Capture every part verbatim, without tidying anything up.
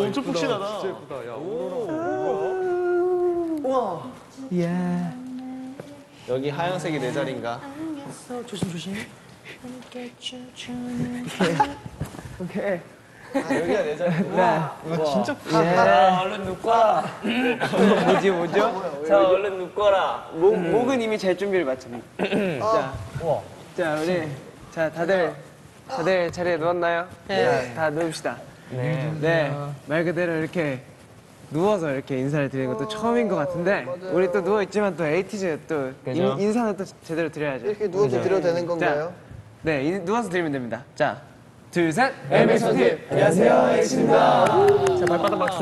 엄청 푹신하다. 진짜 예쁘다. 야, 오로라. 우와. 예. 여기 하얀색이 내 자리인가? 조심 조심. 오케이. 아, 여기가 내 자리. 네. 와, 진짜 푹신하 자, 얼른 눕거라. 뭐지 뭐죠? 자, 얼른 눕거라. 목 목은 이미 잘 준비를 마쳤니. 자, 자 우리 자 다들 다들 자리에 누웠나요? 네. 다 누웁시다. 네. 네. 말 그대로 이렇게 누워서 이렇게 인사를 드리는 것도 처음인 것 같은데 우리 또 누워 있지만 또 에이티즈 또 인, 인사는 또 제대로 드려야죠. 이렇게 누워서 드려도 되는 건가요? 자, 네, 이, 누워서 드리면 됩니다. 자, 둘, 셋. 엠엑스 팀 안녕하세요, 에이티즈입니다. 자, 발바닥 박수.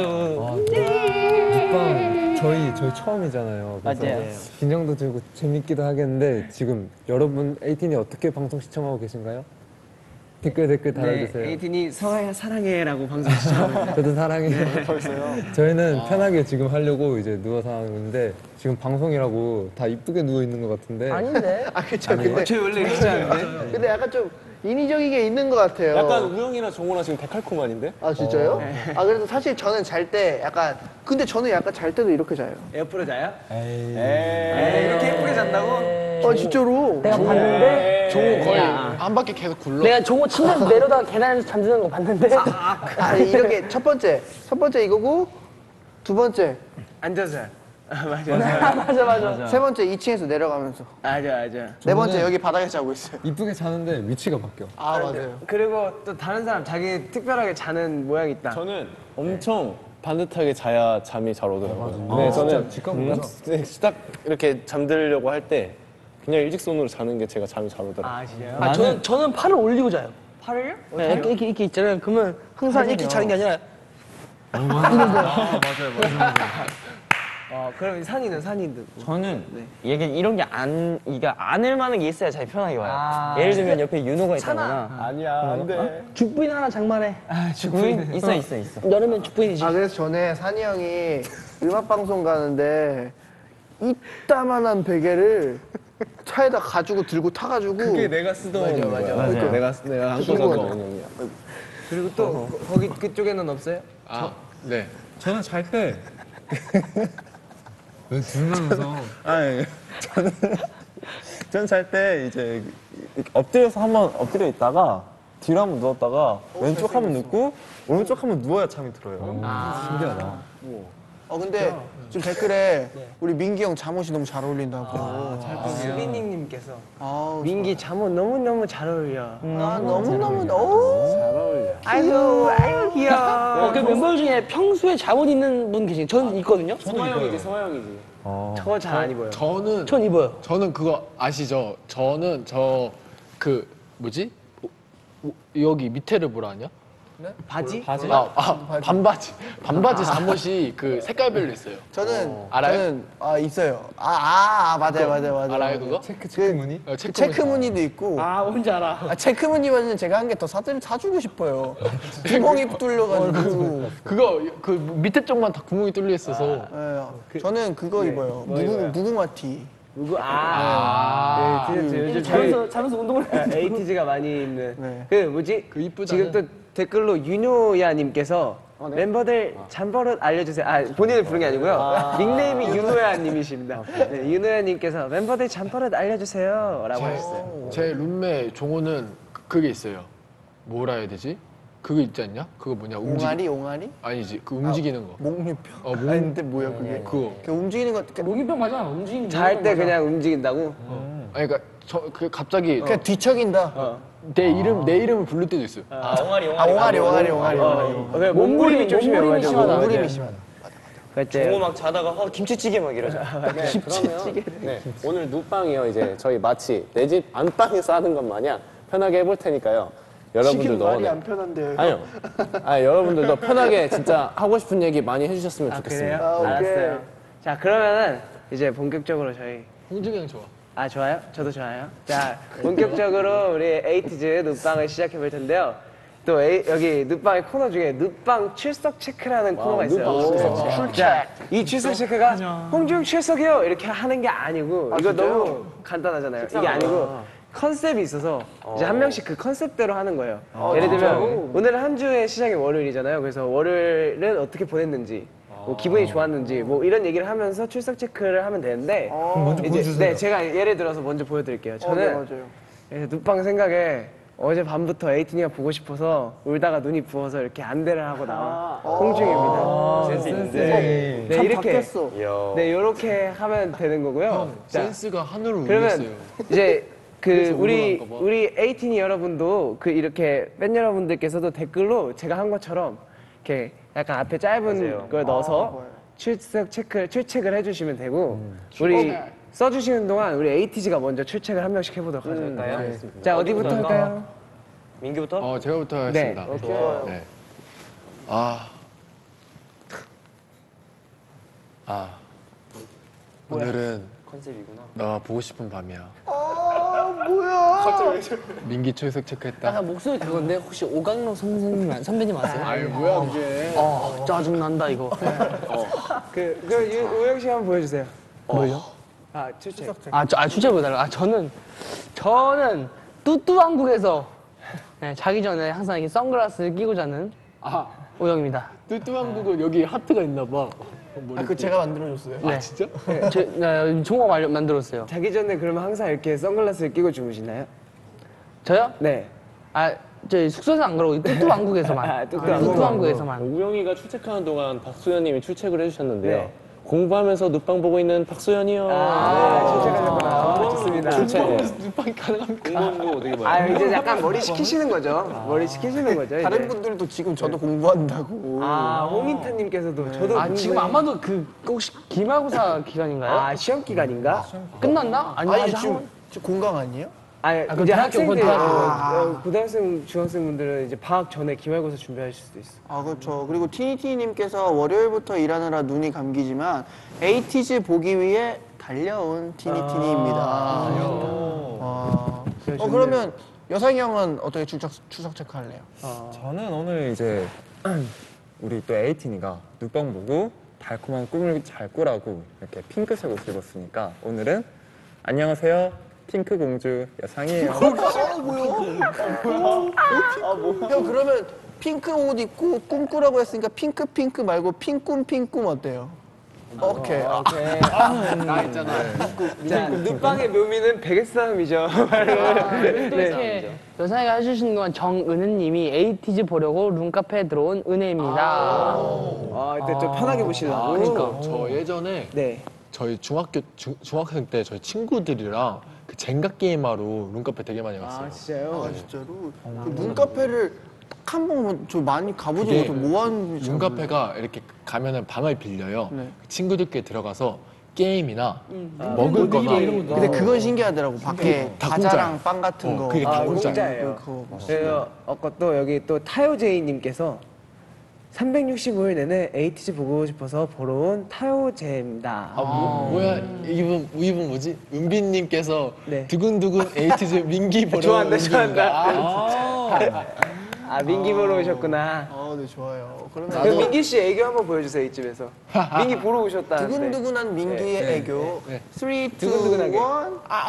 눕방 저희 저희 처음이잖아요. 그래서 맞아요. 긴장도 되고 재밌기도 하겠는데 지금 여러분 에이틴이 어떻게 방송 시청하고 계신가요? 댓글 댓글 달아주세요. 네, 에이틴이 서아야 사랑해라고 방송 시청합니다. 저도 사랑해요. 벌써요? 저희는 편하게 지금 하려고 이제 누워서 하는데 지금 방송이라고 다 이쁘게 누워 있는 것 같은데. 아닌데? 아 그쵸. 아니에요? 근데 저희 원래 이렇게 하는데. 근데 약간 좀 인위적인 게 있는 것 같아요. 약간 우영이랑 정훈아 지금 데칼코만인데? 아 진짜요? 아 그래도 사실 저는 잘 때 약간 근데 저는 약간 잘 때도 이렇게 자요. 에어프로 자요? 에이. 에이, 이렇게 예쁘게 잔다고? 아 진짜로? 내가 봤는데 종호 거의 안 밖에 계속 굴러. 내가 종호 침대에서 내려다가 계단에서 잠드는 거 봤는데 아 이렇게 첫 번째 첫 번째 이거고 두 번째 앉아서. 아, 맞아. 맞아 맞아 세 번째 이 층에서 내려가면서 맞아, 맞아. 네 번째 여기 바닥에 자고 있어요. 이쁘게 자는데 위치가 바뀌어. 아 맞아요. 그리고 또 다른 사람 자기 특별하게 자는 모양이 있다. 저는 엄청 반듯하게 자야 잠이 잘 오더라고요. 네, 저는 음, 네, 딱 이렇게 잠들려고 할 때 그냥 일직선으로 자는 게 제가 잠이 잘 오더라고요. 아, 진짜요? 아 저는 저는 팔을 올리고 자요. 팔을요? 네, 이렇게, 이렇게 이렇게 있잖아요. 그러면 항상 이렇게 자는 게 아니라 어, 그럼 산이는 산이도. 저는 이게 이런 게 안, 이게 안을 만한 게 있어야 잘 편하게 와요. 아. 예를 들면 옆에 윤호가 있다거나. 아니야, 안 돼. 죽부인 하나 장만해. 주부인 있어 있어 있어. 여름엔 죽부인이지. 아 그래서 전에 산이 형이 음악 방송 가는데 이따만한 베개를 차에다 가지고 들고 타가지고 그게 내가 쓰던 맞아, 맞아. 맞아요. 내가 쓰- 내가 안고 그거 자던 같아. 원형이야. 그리고 또 거- 거기 그쪽에는 없어요? 아, 네. 저는 잘 때. 왜 둘만 웃어? 아니, 저는 저는 잘 때 이제 엎드려서 한번 엎드려 있다가 뒤로 한번 누웠다가 왼쪽 한번 눕고 오른쪽 한번 누워야 잠이 들어요. 신기하다. 어 근데 지금 댓글에 우리 민기 형 잠옷이 너무 잘 어울린다고. 아, 수빈님께서 아우, 민기 잠옷 너무 너무 잘 어울려. 아, 너무 너무 너무 잘 어울려. 아이고 아이고 귀여워. 어, 그 멤버 중에 평소에 잠옷 입는 분 계시죠? 저는 있거든요. 성화형이지, 성화형이지. 저거 잘 안 입어요. 저는 전 입어요. 저는 그거 아시죠? 저는 저 그 뭐지? 오, 오, 여기 밑에를 뭐라 하냐? 바지? 아, 아 반바지 반바지 잠옷이 그 색깔별로 있어요. 저는 알아요? 저는 아 있어요. 아, 아, 아 맞아요 맞아요 맞아요. 알아요 그거? 체크 체크 무늬? 어, 체크 체크 무늬도 있고. 아 뭔지 알아. 아, 체크 무늬는 제가 한 개 더 사드 사주고 싶어요. 구멍이 뚫려가지고. 그거 그 밑에 쪽만 다 구멍이 뚫려 있어서 예, 저는 그거 입어요. 무궁 무궁화 티. 누구? 아, 네, 그, 요즘 저희 자면서 자면서 운동을 해. 에이티즈가 많이 입는 네. 그 뭐지? 그 이쁘잖아. 지금 또 댓글로 윤호야님께서 멤버들 잠버릇 알려주세요. 아 본인을 부른 게 아니고요. 닉네임이 윤호야님이십니다. 네, 윤호야님께서 멤버들 잠버릇 알려주세요라고 하셨어요. 제 룸메 종호는 그- 그게 있어요. 뭐라 해야 되지? 그거 있지 않냐? 그거 뭐냐? 움직 옹알이 옹알이? 아니지 그 움직이는 거. 목류병. 어, 목- 아니 근데 뭐야 그게? 그거. 그 움직이는 것. 그- 롱이병 맞아. 움직이는 잘 때 그냥 움직인다고? 아니 그러니까 저 그 갑자기 그냥 뒤척인다. 내 이름 내 이름을 부를 때도 있어요. 아 옹알이 옹알이 옹알이 옹알이. 어, 그래, 몸부림이 좀 몸부림이 심해가지고. 심하다. 몸부림이 심하다. 그때 종호 막 자다가 어 김치찌개 막 이러죠. 네, 오늘 눕방이요. 이제 저희 마치 내 집 안방에서 하는 것 마냥 편하게 해볼 테니까요. 지금 여러분들도 말이 네. 안 편한데요. 아니요. 아 여러분들도 편하게 진짜 하고 싶은 얘기 많이 해주셨으면 아 좋겠습니다. 그래요? 아, 오케이. 알았어요. 자 그러면은 이제 본격적으로 저희 홍준이 형 좋아. 아 좋아요? 저도 좋아요. 자 본격적으로 우리 에이티즈 눕방을 시작해 볼 텐데요. 또 에이, 여기 눕방의 코너 중에 눕방 출석 체크라는 코너가 있어요. 자, 이 출석 체크가 홍중 출석이요 이렇게 하는 게 아니고 이거 진짜요? 너무 간단하잖아요. 이게 아니고 컨셉이 있어서 이제 한 명씩 그 컨셉대로 하는 거예요. 예를 들면 오늘은 한 주의 시작이 월요일이잖아요. 그래서 월요일은 어떻게 보냈는지, 뭐 기분이 좋았는지, 뭐 이런 얘기를 하면서 출석 체크를 하면 되는데 먼저 이제 보여주세요. 네, 제가 예를 들어서 먼저 보여드릴게요. 어, 네, 저는 맞아요. 예, 눕방 생각에 어제 밤부터 에이틴이가 보고 싶어서 울다가 눈이 부어서 이렇게 안대를 하고 나온 홍중입니다. 센스 네, 참 이렇게 바뀌었어. 네, 이렇게 하면 되는 거고요. 자, 센스가 하늘을 그러면 울렸어요. 이제 그 그래서 우리 우울한가 봐. 우리 에이틴이 여러분도 그 이렇게 팬 여러분들께서도 댓글로 제가 한 것처럼 이렇게 약간 앞에 짧은 걸 넣어서 출석 체크 출첵을 해주시면 되고 우리 써주시는 동안 우리 에이티즈가 먼저 출첵을 한 명씩 해보도록 하죠. 네. 자 어디부터 할까요? 민규부터? 어, 제가부터 네. 하겠습니다. 네. 아. 아. 오늘은 컨셉이구나. 너 보고 싶은 밤이야. 아, 뭐야. 민기 출석 체크했다. 약간 목소리 그건데 혹시 오강로 선생님 아- 선배님 아세요? 아이 뭐야 그게. 어 짜증 난다 이거. 그, 그 유- 우영 씨 한번 보여주세요. 뭐요? 아 출첵. 아, 저, 아 출제 보달라. 아 저는 저는 뚜뚜왕국에서 네, 자기 전에 항상 이렇게 선글라스를 끼고 자는 아, 오영입니다. 뚜뚜왕국은 여기 하트가 있나 봐. 아, 그 제가 만들어줬어요. 네. 진짜? 저 네, 종업 완료 만들었어요. 자기 전에 그러면 항상 이렇게 선글라스를 끼고 주무시나요? 저요? 네. 아 저희 숙소에서 안 그러고 뚜뚜왕국에서만. 아, 뚜뚜왕국. 뚜뚜왕국에서만. 우영이가 출첵하는 동안 박수현님이 출첵을 해주셨는데요. 네. 공부하면서 눕방 보고 있는 박수현이요. 아, 출첵하셨구나. 좋습니다. 눈빵 가능합니까? 공부도 어떻게 봐요? 아 이제 약간 머리 식히시는 거죠? 머리 식히시는 거죠? 다른 이제. 분들도 지금 저도 공부한다고. 아 홍인타님께서도 저도 아 지금 아마도 그 혹시 기말고사 기간인가요? 아 시험 기간인가? 끝났나? 아니 아니, 아직 지금, 한- 지금 공강 아니에요? 아니 아, 그건 이제 대학교, 학생들 그건 대학교. 어, 고등학생 중학생분들은 이제 방학 전에 기말고사 준비하실 수도 있어. 아, 그렇죠. 그리고 티니티님께서 월요일부터 일하느라 눈이 감기지만 에이티즈 보기 위해 달려온 티니티니입니다. 아, 어, 그러면 여상이 형은 어떻게 출석, 출석 체크할래요? 저는 오늘 이제 우리 또 에이틴이가 눕방 보고 달콤한 꿈을 잘 꾸라고 이렇게 핑크색 옷을 입었으니까 오늘은 안녕하세요 핑크 공주 여상이에요. 형, 그러면 핑크 옷 입고 꿈꾸라고 했으니까 핑크 핑크 말고 핑꿈 핑꿈 어때요? 오케이. 아, 나 있잖아. 자 눕방의 묘미는 베개 싸움이죠. 또 이렇게 여상이가 해주시는 건 정은은님이 에이티즈 보려고 룸카페에 들어온 은혜입니다. 아 이때 좀 편하게 보시려고. 그러니까. 저 예전에 네. 저희 중학교 중, 중학생 때 저희 친구들이랑 그 젠가 게임하러 룸카페 되게 많이 갔어요. 아 진짜요? 아, 진짜로? 그 눈카페를 딱 한 번 저 많이 가보지 그게 못해. 뭐 하는 지 룸카페가 이렇게 가면은 방을 빌려요. 네. 친구들끼리 들어가서 게임이나 먹을 거나 근데 그건 신기하더라고. 밖에 다 과자랑 공짜예요. 빵 같은 어, 거. 그게 다 아 공짜예요. 공짜예요. 그거 막. 그래서 아까 또 여기 또 타요제이님께서 삼백육십오 일 내내 에이티즈 보고 싶어서 보러 온 타요제입니다. 아, 뭐, 뭐야 이분 이분 뭐지? 은빈님께서 네. 두근두근 에이티즈 민기 보러 좋아한다, 온 분입니다. 좋아한다. 아, 아 민기 보러 오셨구나. 아, 네, 좋아요. 그러면 그 민기 씨 애교 한번 보여주세요 이쯤에서. 민기 보러 오셨다. 두근두근한 민기의 애교. 네. 삼, 이, 일. 두근두근하게. 아,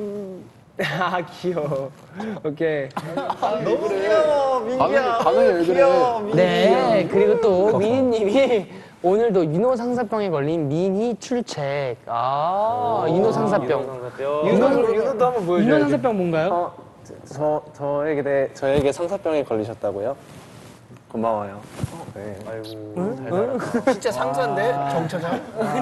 아 귀여워. 오케이. 너무 귀여워, 민기야. 반응이 왜 그래? 귀여워, 민기. 네, 그리고 또 미니님이 오늘도 인호 상사병에 걸린 미니 출첵. 아, 인호 상사병. 윤호 윤호도 한번 보여줘요. 인호 상사병 뭔가요? 어, 저, 저에게, 대, 저에게 상사병에 걸리셨다고요? 고마워요. 네. 아이고. 진짜 상사인데? 정차장?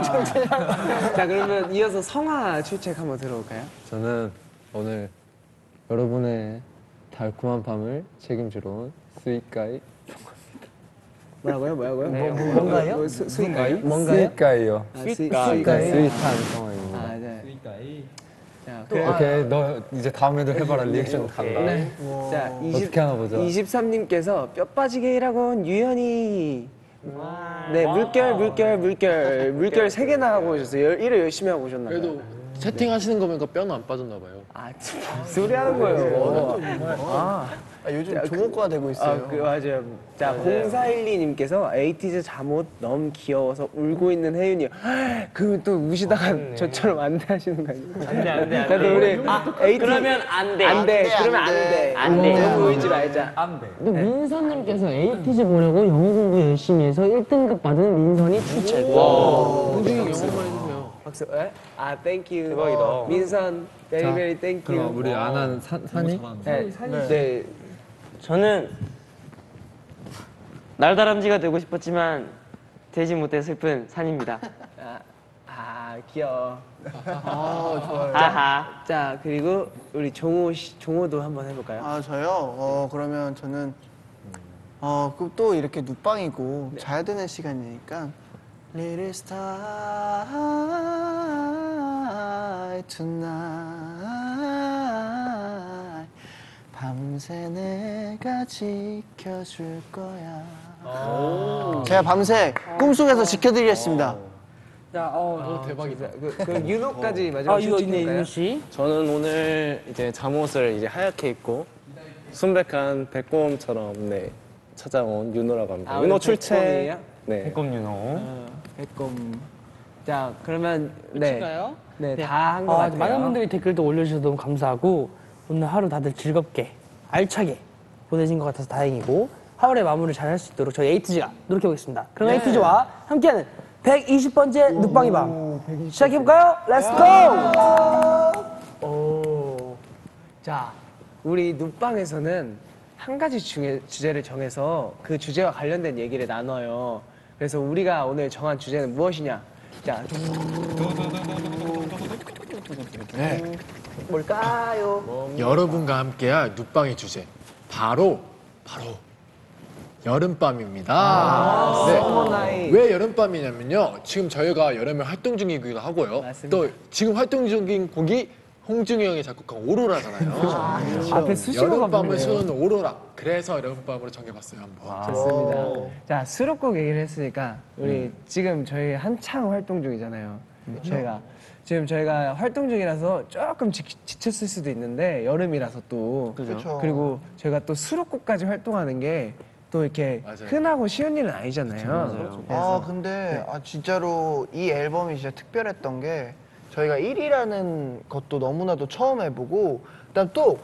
자 그러면 이어서 성화 출첵 한번 들어볼까요? 저는 오늘 여러분의 달콤한 밤을 책임지러 온 스윗가이 뭐라고요? 뭐라고요? 뭐, 뭐, 뭔가요? 뭐, 수, 수인가요? 뭔가요? 스윗가이요. 아, 스- 스윗한 스윗가이. 상황입니다. 아, 네. 자, 또 이렇게 너 이제 다음에도 해봐라 리액션 간다. 네. 자, 어떻게 하나 보자. 이십삼님께서 뼈 빠지게 일하고 온 유연이. 네, 물결, 물결, 물결, 물결 세 개나 하고 오셨어요. 열- 일을 열심히 하고 오셨나 봐요. 그래도 채팅하시는 거 보니까 뼈는 안 빠졌나 봐요. 아, 소리 하는 거예요. 아, 요즘 조모과가 되고 아, 있어요. 그 맞아요. 자, 공사일이 님께서 에이티즈 잠옷 너무 귀여워서 울고 있는 혜윤이요. 그러면 또 우시다가 저처럼 안 돼 하시는 거 아니에요? 안 돼, 안 돼, 안 돼. 우리 아, 에이티 그러면 안 돼. 안 돼. 그러면 안 안 돼. 돼. 안 돼. 너무 울지 말자. 또 민선님께서 에이티즈 보려고 영어 공부 열심히 해서 일 등급 받은 민선이 출첵. 홍중이 영어만 해주세요. 박수. 에? 아, 땡큐. 대박이다. 민선, 베리 베리 땡큐. 우리 아는 산이? 네, 네. 저는 날다람쥐가 되고 싶었지만 되지 못해 슬픈 산입니다. 아, 아 귀여워. 아, 좋아요. 아하. 자, 그리고 우리 종호 씨, 종호도 한번 해볼까요? 아, 저요? 어, 그러면 저는, 어, 그 또 이렇게 눕방이고 자야 되는 시간이니까. Little star tonight. 밤새 내가 지켜줄 거야. 제가 밤새 꿈속에서 지켜드리겠습니다. 자, 어, 어, 대박이다. 그, 그 윤호까지 마지막 아, 이거 있네, 춤 윤호 씨. 저는 오늘 이제 잠옷을 이제 하얗게 입고 순백한 백곰처럼 네 찾아온 윤호라고 합니다. 아, 윤호 오늘 출첵. 백곰이에요? 네. 백곰 윤호. 백곰. 자, 그러면 네, 끝인가요? 네, 다 한 것 어, 같아요. 많은 분들이 댓글도 올려주셔서 너무 감사하고 오늘 하루 다들 즐겁게 알차게 보내신 것 같아서 다행이고 하루의 마무리를 잘 할 수 있도록 저희 에이티즈가 노력해보겠습니다. 그럼 에이티즈와 함께하는 백이십 번째 눕방이 밤 시작해볼까요? 렛츠고! 오. 자, 우리 눕방에서는 한 가지 중에, 주제를 정해서 그 주제와 관련된 얘기를 나눠요. 그래서 우리가 오늘 정한 주제는 무엇이냐? 자, 네. 뭘까요? 여러분과 함께할 눕방의 주제 바로 바로 여름밤입니다. 서머나잇. 네. 왜 여름밤이냐면요. 지금 저희가 여름에 활동 중이기도 하고요. 맞습니다. 또 지금 활동 중인 곡이 홍중이 형이 작곡한 오로라잖아요. 앞에 수식어가 여름밤을 붙네요. 수는 오로라. 그래서 여름밤으로 정해봤어요 한번. 좋습니다. 자, 수록곡 얘기를 했으니까 우리 지금 저희 한창 활동 중이잖아요. 저희가 지금 저희가 활동 중이라서 조금 지, 지쳤을 수도 있는데 여름이라서 또 그쵸. 그리고 저희가 또 수록곡까지 활동하는 게 또 이렇게 맞아요. 흔하고 쉬운 일은 아니잖아요. 아, 근데 아, 진짜로 이 앨범이 진짜 특별했던 게 저희가 일 위라는 것도 너무나도 처음 해보고 그다음 또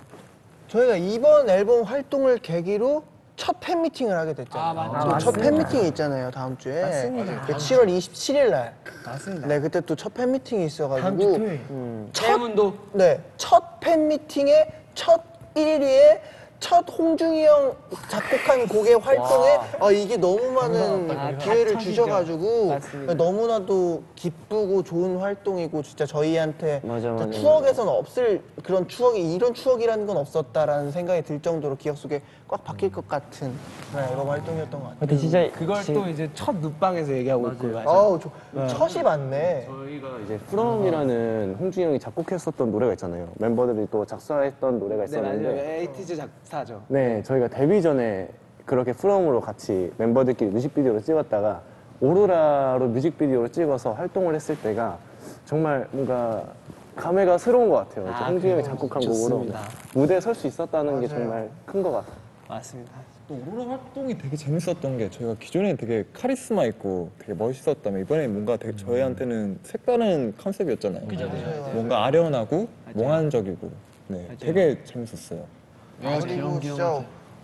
저희가 이번 앨범 활동을 계기로 첫 팬미팅을 하게 됐잖아요. 맞아요. 또 첫 팬미팅이 있잖아요, 다음 주에. 맞습니다. 그 칠월 이십칠일 날. 맞습니다. 네, 그때 또 첫 팬미팅이 다음 주 있어가지고 토요일. 첫, 네, 첫 팬미팅에 첫 일 위에 첫 홍중이 형 작곡한 곡의 활동에 아, 이게 너무 많은 아, 기회를 다 주셔가지고 맞습니다. 너무나도 기쁘고 좋은 활동이고 진짜 저희한테 맞아, 맞아, 추억에서는 없을 그런 추억이 이런 추억이라는 건 없었다라는 생각이 들 정도로 기억 속에 꽉 박힐 것 같은 그런 앨범 활동이었던 것 같아요. 근데 진짜 그걸 또 이제 첫 눕방에서 얘기하고 있고 아우, 저, 첫이 많네. 저희가 이제 프롬이라는 홍중이 형이 작곡했었던 노래가 있잖아요. 멤버들이 또 작사했던 노래가 네, 맞아요. 있었는데 에이티즈 작사죠. 네, 저희가 데뷔 전에 그렇게 프롬으로 같이 멤버들끼리 뮤직비디오를 찍었다가 오로라로 뮤직비디오를 찍어서 활동을 했을 때가 정말 뭔가 감회가 새로운 것 같아요. 아, 홍중이 형이 그래요? 작곡한 좋습니다. 곡으로 무대에 설 수 있었다는 게 맞아요. 정말 큰 것 같아요. 맞습니다. 또 오로라 활동이 되게 재밌었던 게 저희가 기존에 되게 카리스마 있고 되게 멋있었다면 이번에 뭔가 되게 저희한테는 색다른 컨셉이었잖아요. 뭔가 아련하고 몽환적이고 네, 되게 재밌었어요. 아, 그리고 진짜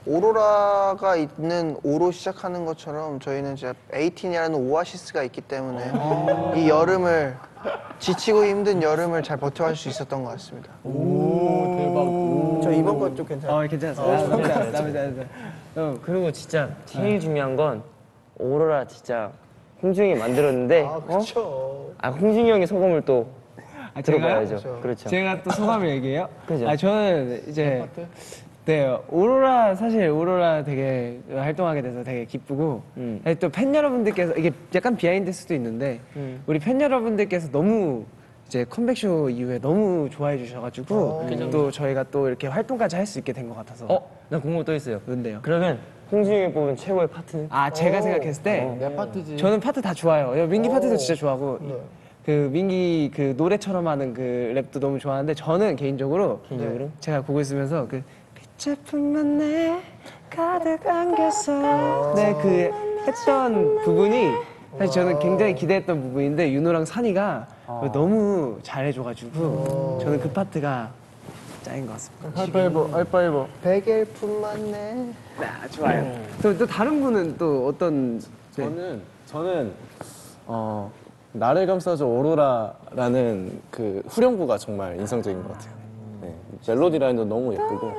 오로라가 있는 오로 시작하는 것처럼 저희는 진짜 에이틴이라는 오아시스가 있기 때문에 이 여름을 지치고 힘든 여름을 잘 버텨갈 수 있었던 것 같습니다. 오, 대박. 저 이번 건 좀 괜찮아요. 어, 괜찮았어요. 나쁘지 않았어. 나쁘지 않았어. 어, 그리고 진짜 제일 중요한 건 오로라 진짜 홍중이 만들었는데 아, 어? 그렇죠. 아 홍중이 형의 소감을 또 아, 제가요? 들어봐야죠. 그렇죠. 제가 또 소감을 얘기해요? 그죠. 아, 저는 이제 네, 오로라 사실 오로라 되게 활동하게 돼서 되게 기쁘고 음. 아니, 또 팬 여러분들께서 이게 약간 비하인드일 수도 있는데 음. 우리 팬 여러분들께서 너무 이제 컴백쇼 이후에 너무 좋아해 주셔가지고 또 저희가 또 이렇게 활동까지 할 수 있게 된 것 같아서 어? 나 궁금한 거 또 있어요. 뭔데요? 그러면 홍중이 형이 뽑은 최고의 파트는? 아 제가 생각했을 때 내 파트지. 저는 파트 다 좋아요. 민기 파트도 진짜 좋아하고 그 민기 그 노래처럼 하는 그 랩도 너무 좋아하는데 저는 개인적으로 개인적으로 제가 곡을 쓰면서 그 빛제품만 내 가득 안겼어 네 그 했던 부분이 사실 저는 굉장히 기대했던 부분인데 윤호랑 산이가 너무 잘해줘가지고 저는 그 파트가 짱인 것 같습니다. 하이파이브, 하이파이브. 백일품만 내. 아, 좋아요. 또, 또 다른 분은 또 어떤? 네. 저는 저는 어 나를 감싸줘 오로라라는 그 후렴구가 정말 인상적인 것 같아요. 네, 멜로디 라인도 너무 예쁘고.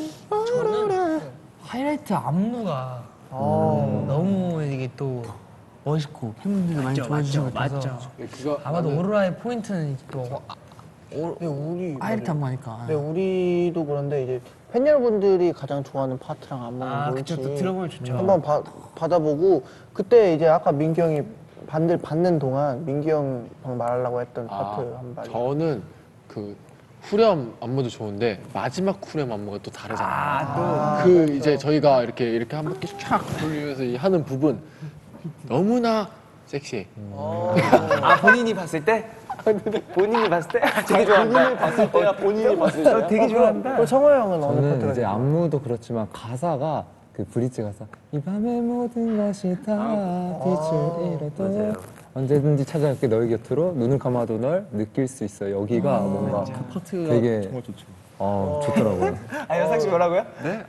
하이라이트 안무가 너무 이게 또 멋있고 팬분들도 많이 좋아해 주신 것 같아서 그거 아마도 오로라의 포인트는 또 네, 우리. 하이라이트 안무 하니까. 네, 우리도 그런데 이제 팬 여러분들이 가장 좋아하는 파트랑 안무는 아, 뭘지 그쵸. 또 들어보면 좋죠. 한번 봐- 받아보고 그때 이제 아까 민기 형이 반들 받는 동안 민기 형 방금 말하려고 했던 파트 한 번. 저는 그 후렴 안무도 좋은데 마지막 후렴 안무가 또 다르잖아요. 아, 그 이제 저희가 이렇게 이렇게 한 바퀴 쫙 돌리면서 이 하는 부분 너무나 섹시해. 아, 본인이 봤을 때? 본인이 봤을 때? 되게 좋아한다. 봤을 때야 본인이 봤을 어, 되게 좋아한다. 그 성호 형은 어느 저는 파트가 이제 안무도 그렇지만 가사가 그 브릿지 가사 이 밤의 모든 것이 다 빛을 잃어도 언제든지 찾아갈게 너의 곁으로 눈을 감아도 널 느낄 수 있어 여기가 뭔가 되게 정말 좋죠. 어 좋더라고요. 아, 여상 씨 뭐라고요?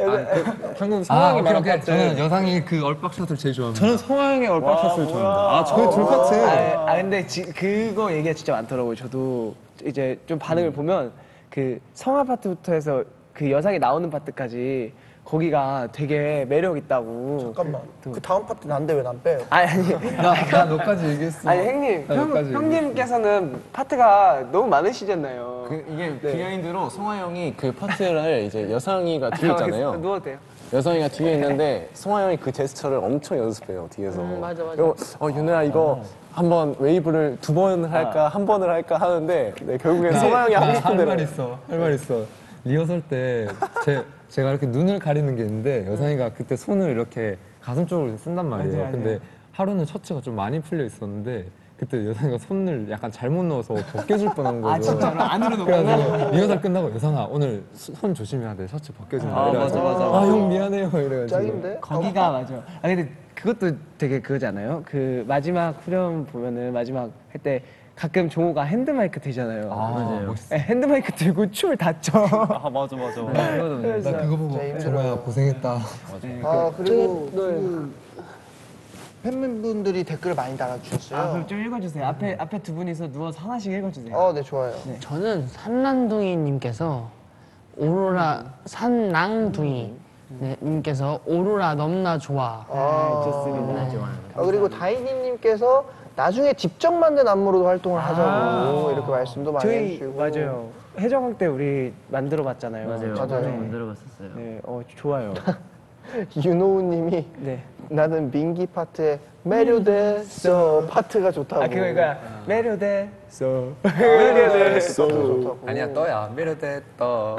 방금 아, 오케이, 오케이. 저는 여상이 그 얼박샷을 제일 좋아합니다. 저는 성화형의 얼박샷을 좋아합니다. 아, 저희 둘 파트. 아, 아, 근데 지, 그거 얘기가 진짜 많더라고요. 저도 이제 좀 반응을 보면 그 성화 파트부터 해서 그 여상이 나오는 파트까지 거기가 되게 매력 있다고. 잠깐만. 그 다음 파트 난데 왜 난 빼요? 아니 아니. 나 너까지 얘기했어. 아니 형님, 형, 여기까지 형님께서는 파트가 너무 많으시잖아요. 그 이게 비하인드로 송하 형이 그 파트를 이제 여상이가 뒤에 있잖아요. 누워도 돼요? 여성이가 뒤에 있는데 송하 형이 그 제스처를 엄청 연습해요 뒤에서. 맞아, 맞아. 그리고 어 윤호야 이거 한번 웨이브를 두 번을 할까 한 번을 할까 하는데 네, 결국엔 송하 형이 하고 싶은 대로. 할 말 있어. 할 말 있어. 리허설 때 제, 제가 이렇게 눈을 가리는 게 있는데 여상이가 그때 손을 이렇게 가슴 쪽으로 쓴단 말이에요. 맞아요, 근데 하루는 셔츠가 좀 많이 풀려 있었는데 그때 여상이가 손을 약간 잘못 넣어서 벗겨질 뻔한 거죠. 아 진짜로 안으로 그래가지고 넣었구나. 리허설 끝나고 여상아 오늘 수- 손 조심해야 돼. 셔츠 벗겨진다. 아, 이래가지고 맞아, 맞아, 아 형 미안해요 이래가지고. 짱인데? 거기가 맞아. 아 근데 그것도 되게 그거잖아요. 그 마지막 후렴 보면은 마지막 할 때 가끔 종호가 핸드마이크 들잖아요. 맞아요. 멋있어. 네, 핸드마이크 들고 춤을 다 춰. 아, 맞아, 맞아. 나 그거 보고 정말 고생했다. 아 그리고 그 팬분들이 댓글을 많이 달아주셨어요. 아 그럼 좀 읽어주세요. 앞에 앞에 두 분이서 누워서 하나씩 읽어주세요. 어, 네 좋아요. 저는 산란둥이님께서 오로라 산랑둥이 네, 님께서 오로라 넘나 좋아. 아, 좋습니다. 아, 그리고 다이님님께서 나중에 직접 만든 안무로도 활동을 하자고 이렇게 말씀도 많이 저희 해주시고. 맞아요. 해적왕 때 우리 만들어봤잖아요. 맞아요. 맞아요. 네. 만들어봤었어요. 네, 어 좋아요. 윤호우님이 네. 나는 민기 파트에 매료됐어 파트가 좋다고. 아 그거가 매료됐어. 매료됐어. 좋다고. 아니야 떠야 메르데 떠.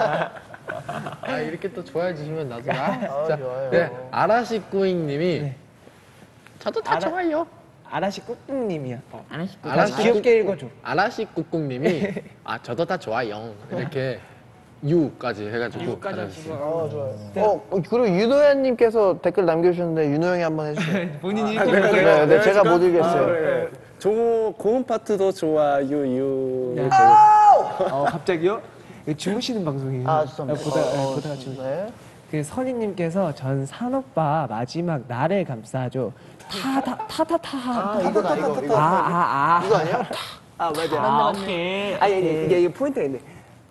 아 이렇게 또 좋아해 주시면 나도 아, 아, 진짜. 좋아요. 네, 아라시꾸잉님이 저도 다 알아- 좋아요. 아라시 꾹꾹님이야. 아나씨 아라시 귀엽게 읽어줘. 아라시꾸꿍님이 아 저도 다 좋아요. 이렇게 유까지 해가지고 받아주세요. 아, 좋아요. 어, 그리고 윤호연님께서 댓글 남겨주셨는데 윤호 형이 한번 해주세요. 본인이 네, 네, 제가 못 읽겠어요. 종호 고음 파트도 좋아 유유. 어 갑자기요? 이거 주무시는 방송이에요. 아, 죄송합니다. 보다 어, 보다가 주무. 네. 그 선희님께서 전 산오빠 마지막 나를 감싸줘. 타타타타타. 아, 이거다, 이거. 이거. 아아 아. 이거 아니야? 아 맞아. 아, 오케이. 아니 아니 이게 이게 포인트가 있네.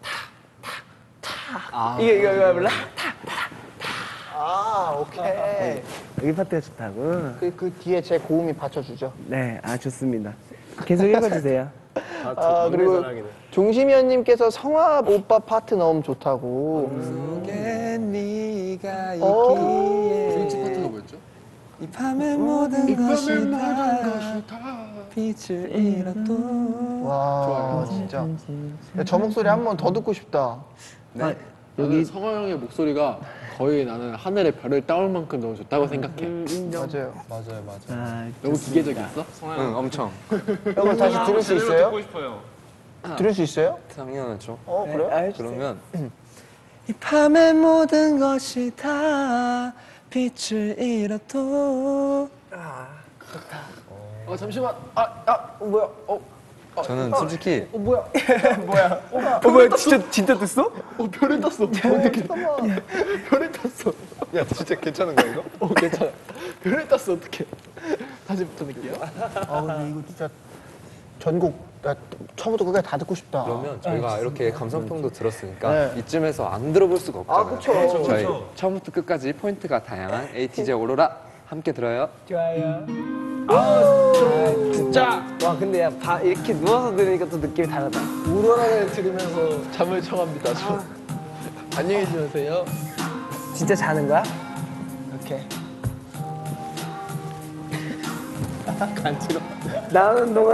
타타타 이게 이거 이거 몰라? 아, 오케이. 여기 파트가 좋다고. 그, 그 뒤에 제 고음이 받쳐주죠. 네, 아 좋습니다. 계속 읽어주세요. 아, 그리고 종심이언님께서 성화 오빠 파트 너무 좋다고. 네가 어. 브릿지 파트가 뭐였죠? 이 밤의 모든 것이 다 빛을 잃어도. 와, 진짜. 야, 저 목소리 한 번 더 듣고 싶다. 여기 성화 형의 목소리가 거의 나는 하늘에 별을 따올 만큼 너무 좋다고 생각해. 맞아요. 맞아요, 맞아요. 너무 기계적이었어? 응, 엄청. 이걸 다시 들을 수 있어요? 듣고 싶어요. 들을 수 있어요? 당연하죠. 어 그래요? 그러면 이 밤의 모든 것이 다 빛을 잃어도 어 잠시만. 아, 아 뭐야? 어, 저는 솔직히 어 뭐야 진짜 진짜 됐어? 어 별을 땄어. 어떻게? 별을 땄어. 야, 진짜 괜찮은 거야, 이거? 어 괜찮아. 별을 땄어 어떻게? 다시 부탁드릴게요. 아 근데 이거 진짜 전곡 나 처음부터 끝까지 다 듣고 싶다. 그러면 저희가 이렇게 감성평도 들었으니까 네. 이쯤에서 안 들어볼 수가 없잖아요. 아, 그쵸. 저희 처음부터 끝까지 포인트가 다양한 에이티즈의 오로라 함께 들어요. 좋아요. 진짜. 와 근데 야 바, 이렇게 누워서 들으니까 또 느낌이 다르다. 우러나를 들으면서 잠을 청합니다. 저. 안녕히 주무세요. 진짜 자는 거야? 오케이. 간지러. 나오는 동안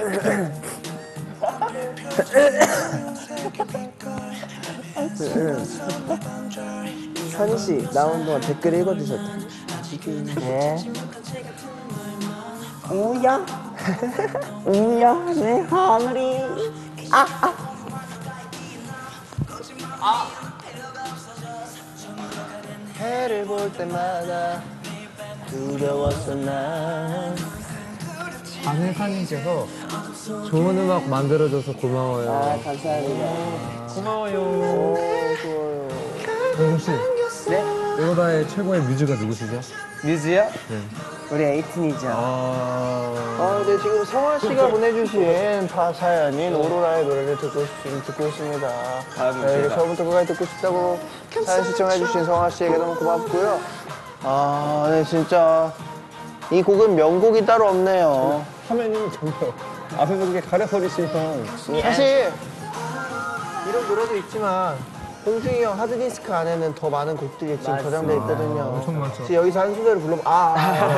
현희 씨 나오는 동안 댓글 읽어주셨다. 네. 우야, 우야 내 하늘이. 아 아. 해를 볼 때마다 두려웠어 난. 안혜사님께서 좋은 음악 만들어줘서 고마워요. 아 감사합니다. 고마워요. 좋아요. 혹시 네? 오로라의 최고의 뮤즈가 누구시죠? 뮤즈요? 네. 우리 에이틴이죠. 아... 아, 네, 지금 성화 씨가 보내주신 파 사연인 오로라의 노래를 듣고, 싶, 듣고 있습니다. 네, 처음부터 끝까지 듣고 싶다고 사연 시청해주신 성화 씨에게 너무 고맙고요. 아, 네, 진짜 이 곡은 명곡이 따로 없네요. 화면이 저기요. 앞에서 그렇게 가려버리시면. 사실 이런 노래도 있지만 홍중이 형 하드디스크 안에는 더 많은 곡들이 지금 저장돼 있거든요. 엄청 많죠. 지금 여기서 한 소절을 불러봐. 아,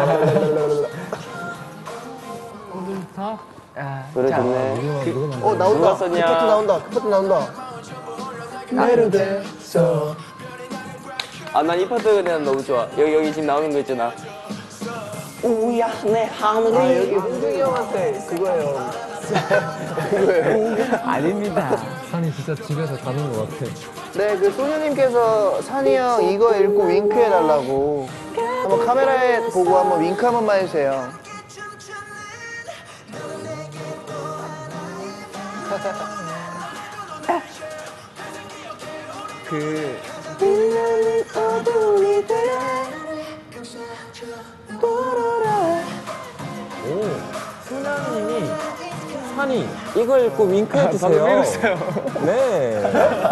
아, 노래 자, 좋네. 어 나온다. 그 파트 나온다. 그 파트 나온다. 나로 됐어. 아, 난 이 파트 그냥 너무 좋아. 여기, 여기 지금 나오는 거 있잖아. 우야, 내 하늘이. 아 여기 홍중이 형한테 그거예요. 그거예요. 아닙니다. 산이 진짜 집에서 자는 것 같아. 네, 그 소녀님께서 산이 형 이거 읽고 윙크 해달라고. 한번 카메라에 보고 한번 윙크 한 번만 해주세요. 그, 오, 순아님이 산이 이걸 읽고 윙크 해주세요. 네.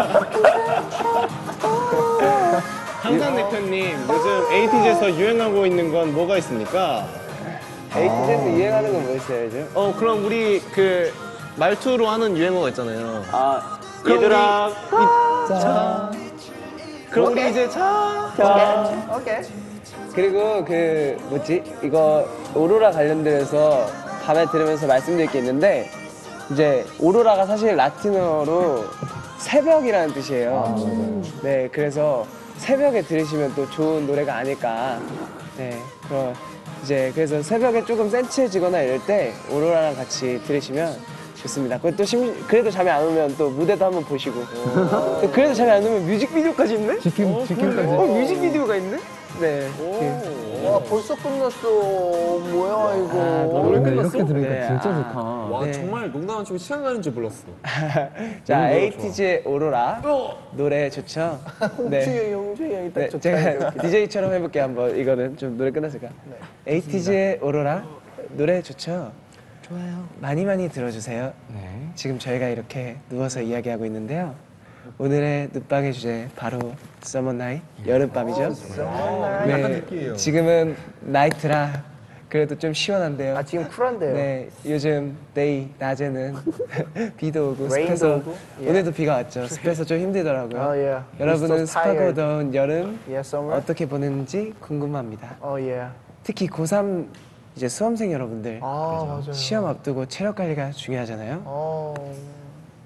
항상 대표님, 요즘 에이티즈에서 유행하고 있는 건 뭐가 있습니까? 에이티즈에서 유행하는 건 뭐 있어요, 요즘? 어, 그럼 우리 그 말투로 하는 유행어가 있잖아요. 아, 그럼 얘들아. 우리, 자. 그럼 우리 이제 자. 자. 오케이. 그리고 그 뭐지 이거 오로라 관련돼서 밤에 들으면서 말씀드릴 게 있는데 이제 오로라가 사실 라틴어로 새벽이라는 뜻이에요. 네, 그래서 새벽에 들으시면 또 좋은 노래가 아닐까. 네, 그럼 이제 그래서 새벽에 조금 센치해지거나 이럴 때 오로라랑 같이 들으시면 좋습니다. 그래도 심, 그래도 잠이 안 오면 또 무대도 한번 보시고. 또 그래도 잠이 안 오면 뮤직비디오까지 있네? 치킨, 치킨까지. 어, 뮤직비디오가 있네? 네. 그, 와 벌써 끝났어. 뭐야 이거. 노래 끝났어? 이렇게 들으니까 네, 진짜 아. 좋다. 와, 네. 정말 농담 안 치고 시간 가는 줄 몰랐어. 자, 에이티즈의 오로라 노래 좋죠? 네. 홍중이 형, 홍중이 형이 딱 네, 좋다. 제가 디제이처럼 해볼게요 한번. 이거는 좀 노래 끝났을까? 에이티즈의 오로라 노래 좋죠? 좋아요. 많이 많이 들어주세요. 네. 지금 저희가 이렇게 누워서 이야기하고 있는데요. 오늘의 눕방의 주제 바로 서머 나잇, 여름밤이죠? 네, 지금은 나이트라 그래도 좀 시원한데요. 아 지금 쿨한데요. 네, 요즘 데이 낮에는 비도 오고 레인도 습해서 오고, 예. 오늘도 비가 왔죠. 습해서 좀 힘들더라고요. Oh, yeah. 여러분은 We're so tired. 습하고 더운 여름 Yeah, summer. 어떻게 보내는지 궁금합니다. 어 예. 특히 고삼 이제 수험생 여러분들 아 맞아요. 시험 앞두고 체력 관리가 중요하잖아요. 어.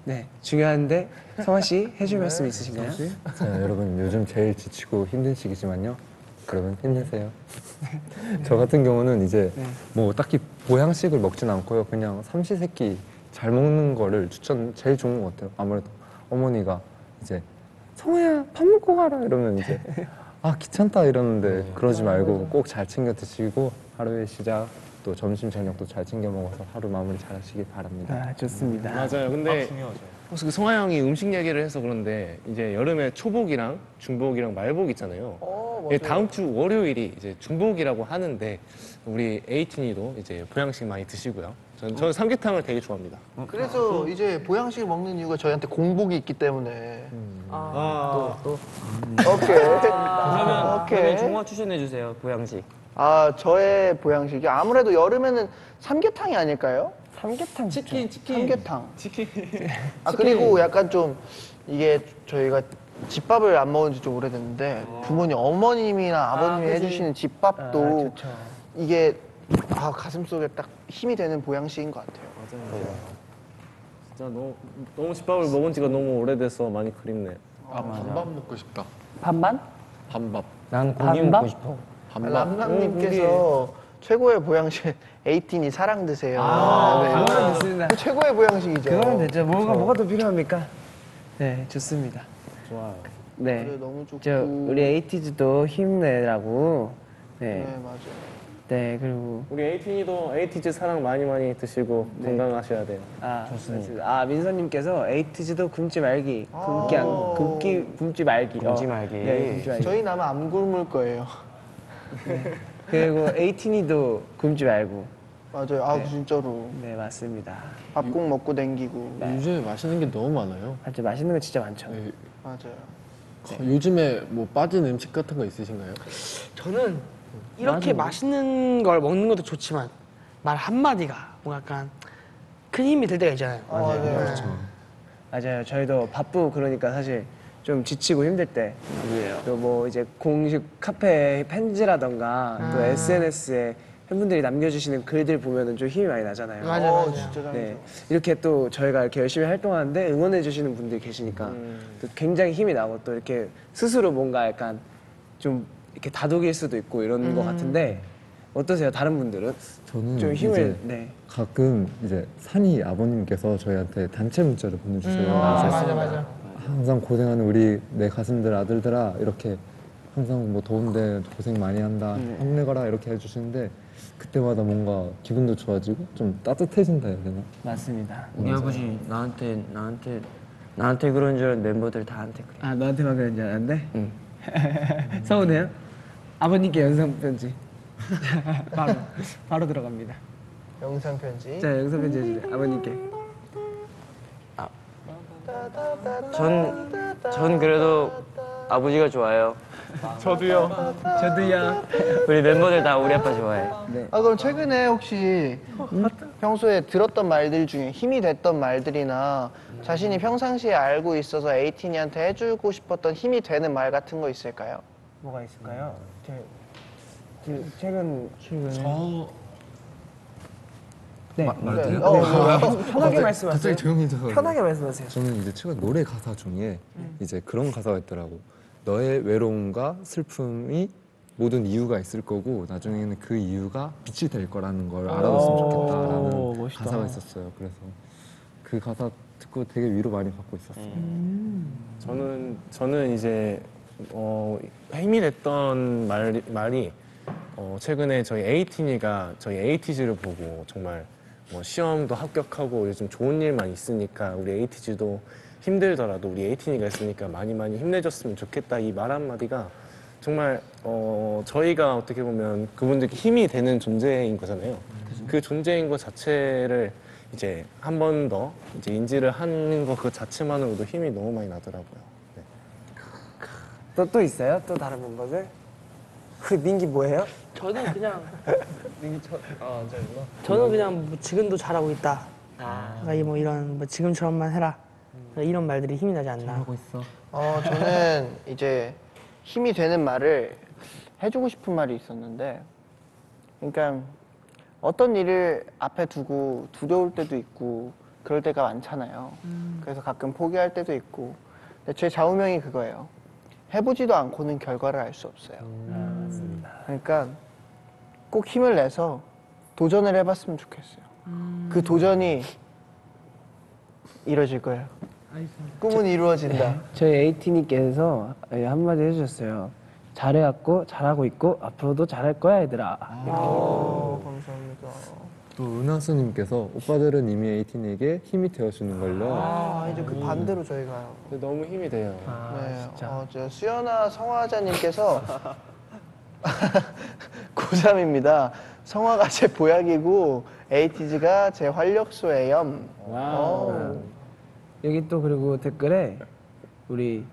네, 중요한데 성화 씨 해줄 말씀 있으신가요? 자, 여러분 요즘 제일 지치고 힘든 시기지만요. 여러분 힘내세요. 저 같은 경우는 이제 뭐 딱히 보양식을 먹진 않고요. 그냥 삼시세끼 잘 먹는 거를 추천 제일 좋은 것 같아요. 아무래도 어머니가 이제 성우야 밥 먹고 가라 이러면 이제 아 귀찮다 이러는데 그러지 말고 꼭 잘 챙겨 드시고 하루의 시작 또 점심 저녁도 잘 챙겨 먹어서 하루 마무리 잘 하시길 바랍니다. 아, 좋습니다. 맞아요. 근데 혹시 그 성화 형이 음식 얘기를 해서 그런데 이제 여름에 초복이랑 중복이랑 말복 있잖아요. 예, 다음 주 월요일이 이제 중복이라고 하는데 우리 에이틴이도 이제 보양식 많이 드시고요. 저는, 저는 삼계탕을 되게 좋아합니다. 그래서 이제 보양식을 먹는 이유가 저희한테 공복이 있기 때문에. 아, 또, 또. 오케이. 그러면, 오케이. 그러면 종화 추천해주세요, 보양식. 아, 저의 보양식이 아무래도 여름에는 삼계탕이 아닐까요? 삼계탕. 치킨, 치킨. 삼계탕. 치킨. 아, 그리고 약간 좀 이게 저희가 집밥을 안 먹은 지 좀 오래됐는데 부모님, 어머님이나 아버님이 해주시는 집밥도 이게 아, 가슴속에 딱 힘이 되는 보양식인 것 같아요. 진짜 너무, 너무 집밥을 먹은 지가 너무 오래돼서 많이 그립네요. 아, 반밥 먹고 싶다. 반반? 반밥. 난 고기 반밥? 먹고 싶어. 반밥. 람람님께서 최고의 보양식 에이틴이 사랑 드세요. 아, 네. 그거는 좋습니다. 그 최고의 보양식이죠. 그거면 되죠. 뭐가, 뭐가 더 필요합니까? 네, 좋습니다. 좋아요. 네. 그래, 너무 좋고. 저, 우리 에이티즈도 힘내라고. 네, 네. 맞아요. 네, 그리고. 우리 에이틴이도 에이티즈 사랑 많이 많이 드시고 건강하셔야 돼요. 아, 좋습니다. 아, 민서님께서 에이티즈도 굶지 말기. 굶기, 안, 굶기, 굶지 말기. 굶지 어. 말기. 네, 굶지 말기. 저희 남은 안 굶을 거예요. 그리고 에이틴이도 굶지 말고. 맞아요. 아, 진짜로. 네, 맞습니다. 밥 꼭 먹고 댕기고. 요즘에 맛있는 게 너무 많아요. 아주 맛있는 거 진짜 많죠. 네. 맞아요. 어, 요즘에 뭐 빠진 음식 같은 거 있으신가요? 저는 이렇게 맛있는 걸 먹는 것도 좋지만 말 한마디가 뭔가 약간 큰 힘이 들 때가 있잖아요. 맞아요. 맞아요. 저희도 바쁘고 그러니까 사실 좀 지치고 힘들 때. 또 뭐 이제 공식 카페 펜지라던가 또 에스엔에스에 팬분들이 남겨주시는 글들 보면은 좀 힘이 많이 나잖아요. 맞아요, 어, 맞아요. 진짜 잘 네. 이렇게 또 저희가 이렇게 열심히 활동하는데 응원해주시는 분들이 계시니까 또 굉장히 힘이 나고 또 이렇게 스스로 뭔가 약간 좀 이렇게 다독일 수도 있고 이런 것 같은데 어떠세요? 다른 분들은? 저는 좀 힘을, 이제 네. 가끔 이제 산이 아버님께서 저희한테 단체 문자를 보내주세요. 그래서 맞아, 맞아. 항상 고생하는 우리 내 가슴들 아들들아 이렇게 항상 뭐 더운데 고생 많이 한다 힘내거라 이렇게 해주시는데 그때마다 뭔가 기분도 좋아지고 좀 따뜻해진다 해야 되나? 맞습니다. 우리 아버지 나한테, 나한테, 나한테 그런 줄 알았는데 멤버들 다한테 그래. 아, 너한테만 그런 줄 알았는데? 응. 서운해요? 아버님께 영상 편지. 바로, 바로 들어갑니다. 영상 편지. 자, 영상 편지 해주세요. 아버님께. 전, 전 그래도 아버지가 좋아요. 저도요. 저도요. 우리 멤버들 다 우리 아빠 좋아해. 아, 그럼 최근에 혹시 평소에 들었던 말들 중에 힘이 됐던 말들이나 자신이 평상시에 알고 있어서 에이틴이한테 해주고 싶었던 힘이 되는 말 같은 거 있을까요? 뭐가 있을까요? 제, 그 최근, 최근에. 저 네. 네. 어, 뭐요? 편하게 말씀하세요. 갑자기 조용해져서 편하게 말씀하세요. 저는 이제 최근 노래 가사 중에 이제 그런 가사가 있더라고. 너의 외로움과 슬픔이 모든 이유가 있을 거고 나중에는 그 이유가 빛이 될 거라는 걸 알아줬으면 좋겠다라는 멋있다. 가사가 있었어요. 그래서 그 가사 듣고 되게 위로 많이 받고 있었어요. 저는 저는 이제 어, 힘이 됐던 말, 말이 어, 최근에 저희 에이틴이가 저희 에이티즈를 보고 정말 뭐 시험도 합격하고 요즘 좋은 일만 있으니까 우리 에이티즈도 힘들더라도 우리 에이틴이가 있으니까 많이 많이 힘내줬으면 좋겠다 이 말 한마디가 정말 어, 저희가 어떻게 보면 그분들께 힘이 되는 존재인 거잖아요. 그 존재인 것 자체를 이제 한 번 더 이제 인지를 하는 것 그 자체만으로도 힘이 너무 많이 나더라고요. 네. 또, 또 있어요? 또 다른 멤버들? 그 민기 뭐예요? 저는 그냥 저는 그냥 뭐 지금도 잘하고 있다. 그러니까 이 뭐 이런 뭐 지금처럼만 해라. 이런 말들이 힘이 나지 않나. 어, 저는 이제 힘이 되는 말을 해주고 싶은 말이 있었는데, 그러니까 어떤 일을 앞에 두고 두려울 때도 있고 그럴 때가 많잖아요. 그래서 가끔 포기할 때도 있고. 근데 제 좌우명이 그거예요. 해보지도 않고는 결과를 알 수 없어요. 그러니까 꼭 힘을 내서 도전을 해봤으면 좋겠어요. 그 도전이 이루어질 거예요. 꿈은 이루어진다. 저희 에이티님께서 한마디 해주셨어요. 잘해왔고 잘하고 있고 앞으로도 잘할 거야 얘들아. 아, 감사합니다. 또 은하수님께서 오빠들은 이미 에이틴에게 힘이 되어주는 걸요. 아, 이제 그 반대로 저희가요. 너무 힘이 돼요. 네, 어, 저 수연아 성화자님께서 고삼입니다. 성화가 제 보약이고 에이티즈가 제 활력소예요. 와우. 여기 또 그리고 댓글에 우리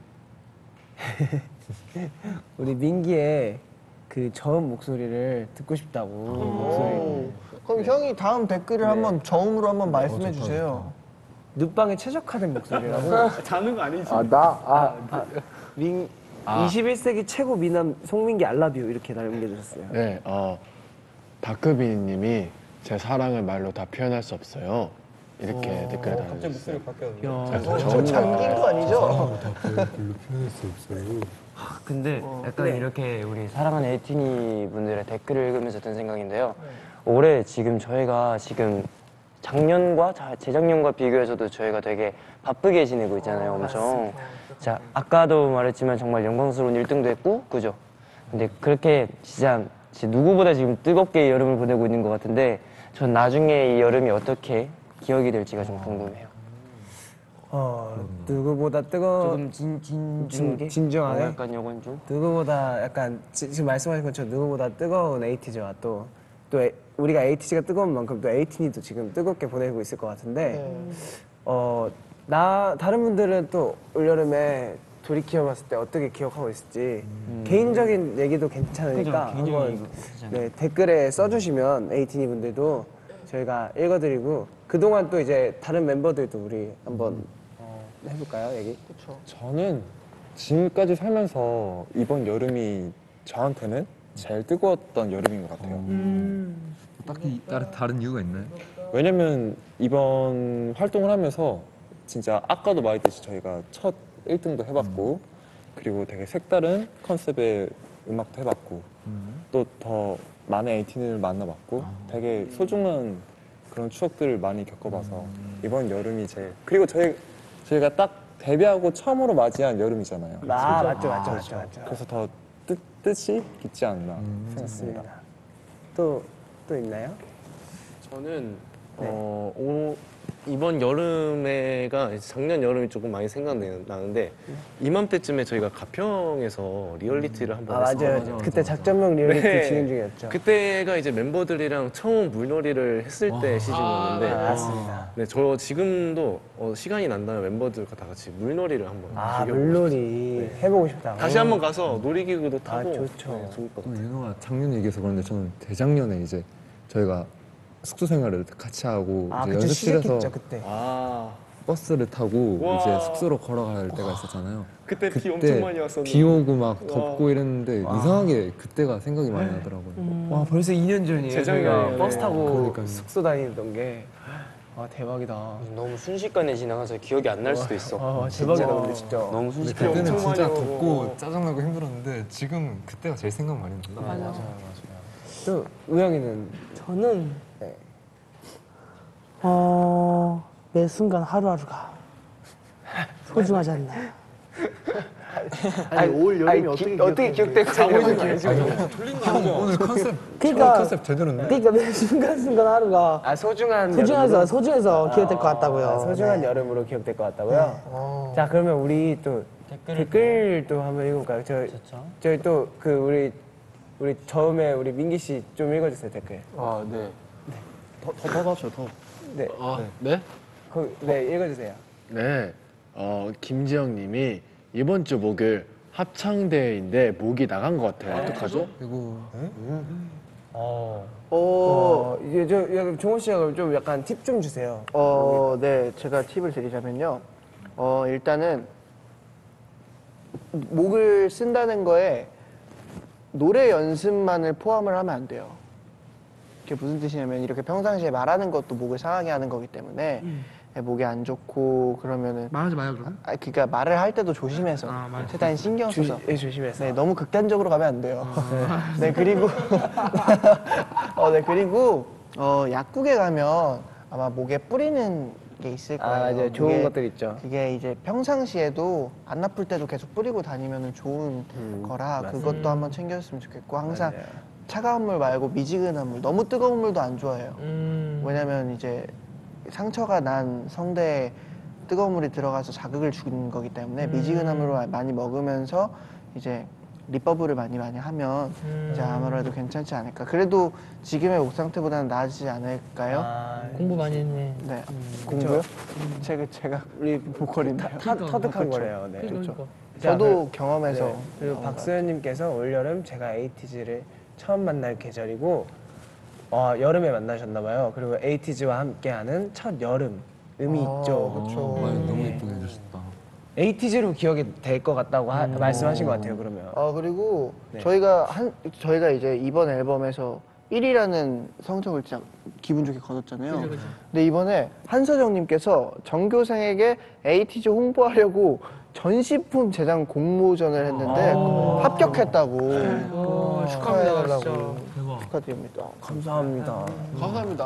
우리 민기의 그 저음 목소리를 듣고 싶다고 목소리. 그럼 형이 다음 댓글을 한번 저음으로 한번 말씀해 주세요. 눕방에 최적화된 목소리라고. 자는 거 아니지? 아, 나, 아, 아, 민, 이십일 세기 최고 미남 송민기 알라뷰 이렇게 남겨주셨어요. 네, 어, 박크빈님이 제 사랑을 말로 다 표현할 수 없어요. 이렇게 댓글을 달아주셨어요. 저 잠긴 거 아니죠? 근데 약간 이렇게 우리 사랑하는 에이티니 분들의 댓글을 읽으면서 든 생각인데요. 올해 지금 저희가 지금 작년과 자- 재작년과 비교해서도 저희가 되게 바쁘게 지내고 있잖아요, 엄청. 자, 아까도 말했지만 정말 영광스러운 일 등도 했고, 그죠? 근데 그렇게 진짜, 진짜 누구보다 지금 뜨겁게 이 여름을 보내고 있는 것 같은데, 전 나중에 이 여름이 어떻게 기억이 될지가 좀 궁금해요. 어, 누구보다 뜨거 조금 진, 진중하게? 진중하게? 어, 약간 요건 좀? 누구보다 약간 지, 지금 말씀하신 것처럼 누구보다 뜨거운 에이티즈와 또, 또 에, 우리가 에이티즈가 뜨거운 만큼 또 에이티니도 지금 뜨겁게 보내고 있을 것 같은데 어, 나 다른 분들은 또 올여름에 돌이키어봤을 때 어떻게 기억하고 있을지 개인적인 얘기도 괜찮으니까 한번 네, 댓글에 써주시면 에이티니 분들도 저희가 읽어드리고 그동안 또 이제 다른 멤버들도 우리 한번 해볼까요, 얘기? 저는 지금까지 살면서 이번 여름이 저한테는 제일 뜨거웠던 여름인 것 같아요. 딱히 다른, 다른 이유가 있나요? 왜냐면 이번 활동을 하면서 진짜 아까도 말했듯이 저희가 첫 일 등도 해봤고 그리고 되게 색다른 컨셉의 음악도 해봤고 또 더 많은 에이틴을 만나봤고 되게 소중한 그런 추억들을 많이 겪어봐서 이번 여름이 제일 그리고 저희, 저희가 딱 데뷔하고 처음으로 맞이한 여름이잖아요. 아, 맞죠, 맞죠, 맞죠, 맞죠. 그래서 더 뜻, 뜻이 있지 않나 생각합니다. 또, 또 있나요? 저는 어, 오, 이번 여름에가 작년 여름이 조금 많이 생각나는데 이맘때쯤에 저희가 가평에서 리얼리티를 한번 아, 했어요. 맞아요. 그때 작전명 리얼리티 네. 진행 중이었죠. 그때가 이제 멤버들이랑 처음 물놀이를 했을 때 시즌이었는데 아, 맞습니다. 네, 저 지금도 어, 시간이 난다면 멤버들과 다 같이 물놀이를 한번 아, 즐겨보고 물놀이 해보고 싶다. 다시 한번 가서 놀이기구도 아, 타고 좋죠. 네, 좋을 것 또 같아요. 윤호가 작년 얘기해서 그런데 저는 재작년에 이제 저희가 숙소 생활을 같이 하고 아, 이제 그쵸, 연습실에서 시작했죠, 그때. 아 버스를 타고 와. 이제 숙소로 걸어갈 때가 있었잖아요. 그때 비 엄청 많이 왔었는데 비 오고 막 덥고 이랬는데 이상하게 그때가 생각이 많이 나더라고요. 와, 벌써 이 년 전이에요. 재작년이에요. 저희가 버스 타고 그러니까요. 숙소 다니던 게. 아, 대박이다. 너무 순식간에 지나가서 기억이 안 날 수도 있어. 아, 대박이다, 근데 진짜. 너무 근데 순식간에. 그때는 엄청 진짜 많이 오고. 덥고 짜증나고 힘들었는데 지금 그때가 제일 생각 많이 난다. 맞아. 또, 우영이는? 저는, 네. 어, 매 순간 하루하루가 소중하지 않나. 아니, 올 여름이 어떻게 어떻게 기억되고 자고 있는 거예요? 오늘 컨셉 그러니까, 컨셉 제대로인데? 그러니까 매 순간순간 하루가 아 소중한 소중해서, 소중해서 기억될 것 같다고요. 소중한 네. 여름으로 기억될 것 같다고요? 자, 그러면 우리 또 댓글 또 한번 읽어볼까요? 저, 저희 또 그 우리 우리 처음에 우리 민기 씨 좀 읽어주세요, 댓글. 아 네. 더더 더 줘 더. 네, 아 네? 그, 네 읽어주세요. 네. 어 김지영님이 이번 주 목요일 합창대회인데 목이 나간 것 같아요. 어떡하죠? 그리고 어, 이제 저 약간 종호 씨가 그럼 좀 약간 팁 좀 주세요. 어, 네, 제가 팁을 드리자면요. 어, 일단은 목을 쓴다는 거에 노래 연습만을 포함을 하면 안 돼요. 그게 무슨 뜻이냐면 이렇게 평상시에 말하는 것도 목을 상하게 하는 거기 때문에 목에 안 좋고 그러면은 말하지 마요 그럼. 아 그러니까 말을 할 때도 조심해서 아, 말- 최대한 신경 써서 예, 조심해서. 네 너무 극단적으로 가면 안 돼요. 네 그리고 어 네 그리고 어 약국에 가면 아마 목에 뿌리는 게 있을 거예요. 아, 맞아요. 좋은 그게- 것들 있죠. 그게 이제 평상시에도 안 아플 때도 계속 뿌리고 다니면 좋은 거라 그것도 한번 챙겼으면 좋겠고 항상 차가운 물 말고 미지근한 물 너무 뜨거운 물도 안 좋아해요. 왜냐면 이제 상처가 난 성대에 뜨거운 물이 들어가서 자극을 주는 거기 때문에 미지근한 물을 많이 먹으면서 이제 립버블을 많이 많이 하면 이제 아무래도 괜찮지 않을까. 그래도 지금의 목 상태보다는 나아지지 않을까요? 공부 많이 했네. 네. 공부요? 제가 제가 우리 보컬인데요. 터, 터득한 거래요. 네. 그러니까. 저도 경험해서 네. 그리고 박소연님께서 올여름 제가 에이티즈를 처음 만날 계절이고 어, 여름에 만나셨나봐요. 그리고 에이티즈와 함께하는 첫 여름 의미 있죠. 그렇죠. 너무 예쁘게 해주셨다. 에이티즈로 기억이 될 것 같다고 하- 말씀하신 것 같아요. 그러면. 아 그리고 네. 저희가 한 저희가 이제 이번 앨범에서 일 위라는 성적을 진짜 기분 좋게 거뒀잖아요. 근데 이번에 한서정님께서 전교생에게 에이티즈 홍보하려고 전시품 제작 공모전을 했는데 합격했다고 어, 축하합니다 진짜. 축하해달라고 대박. 축하드립니다. 감사합니다. 감사합니다.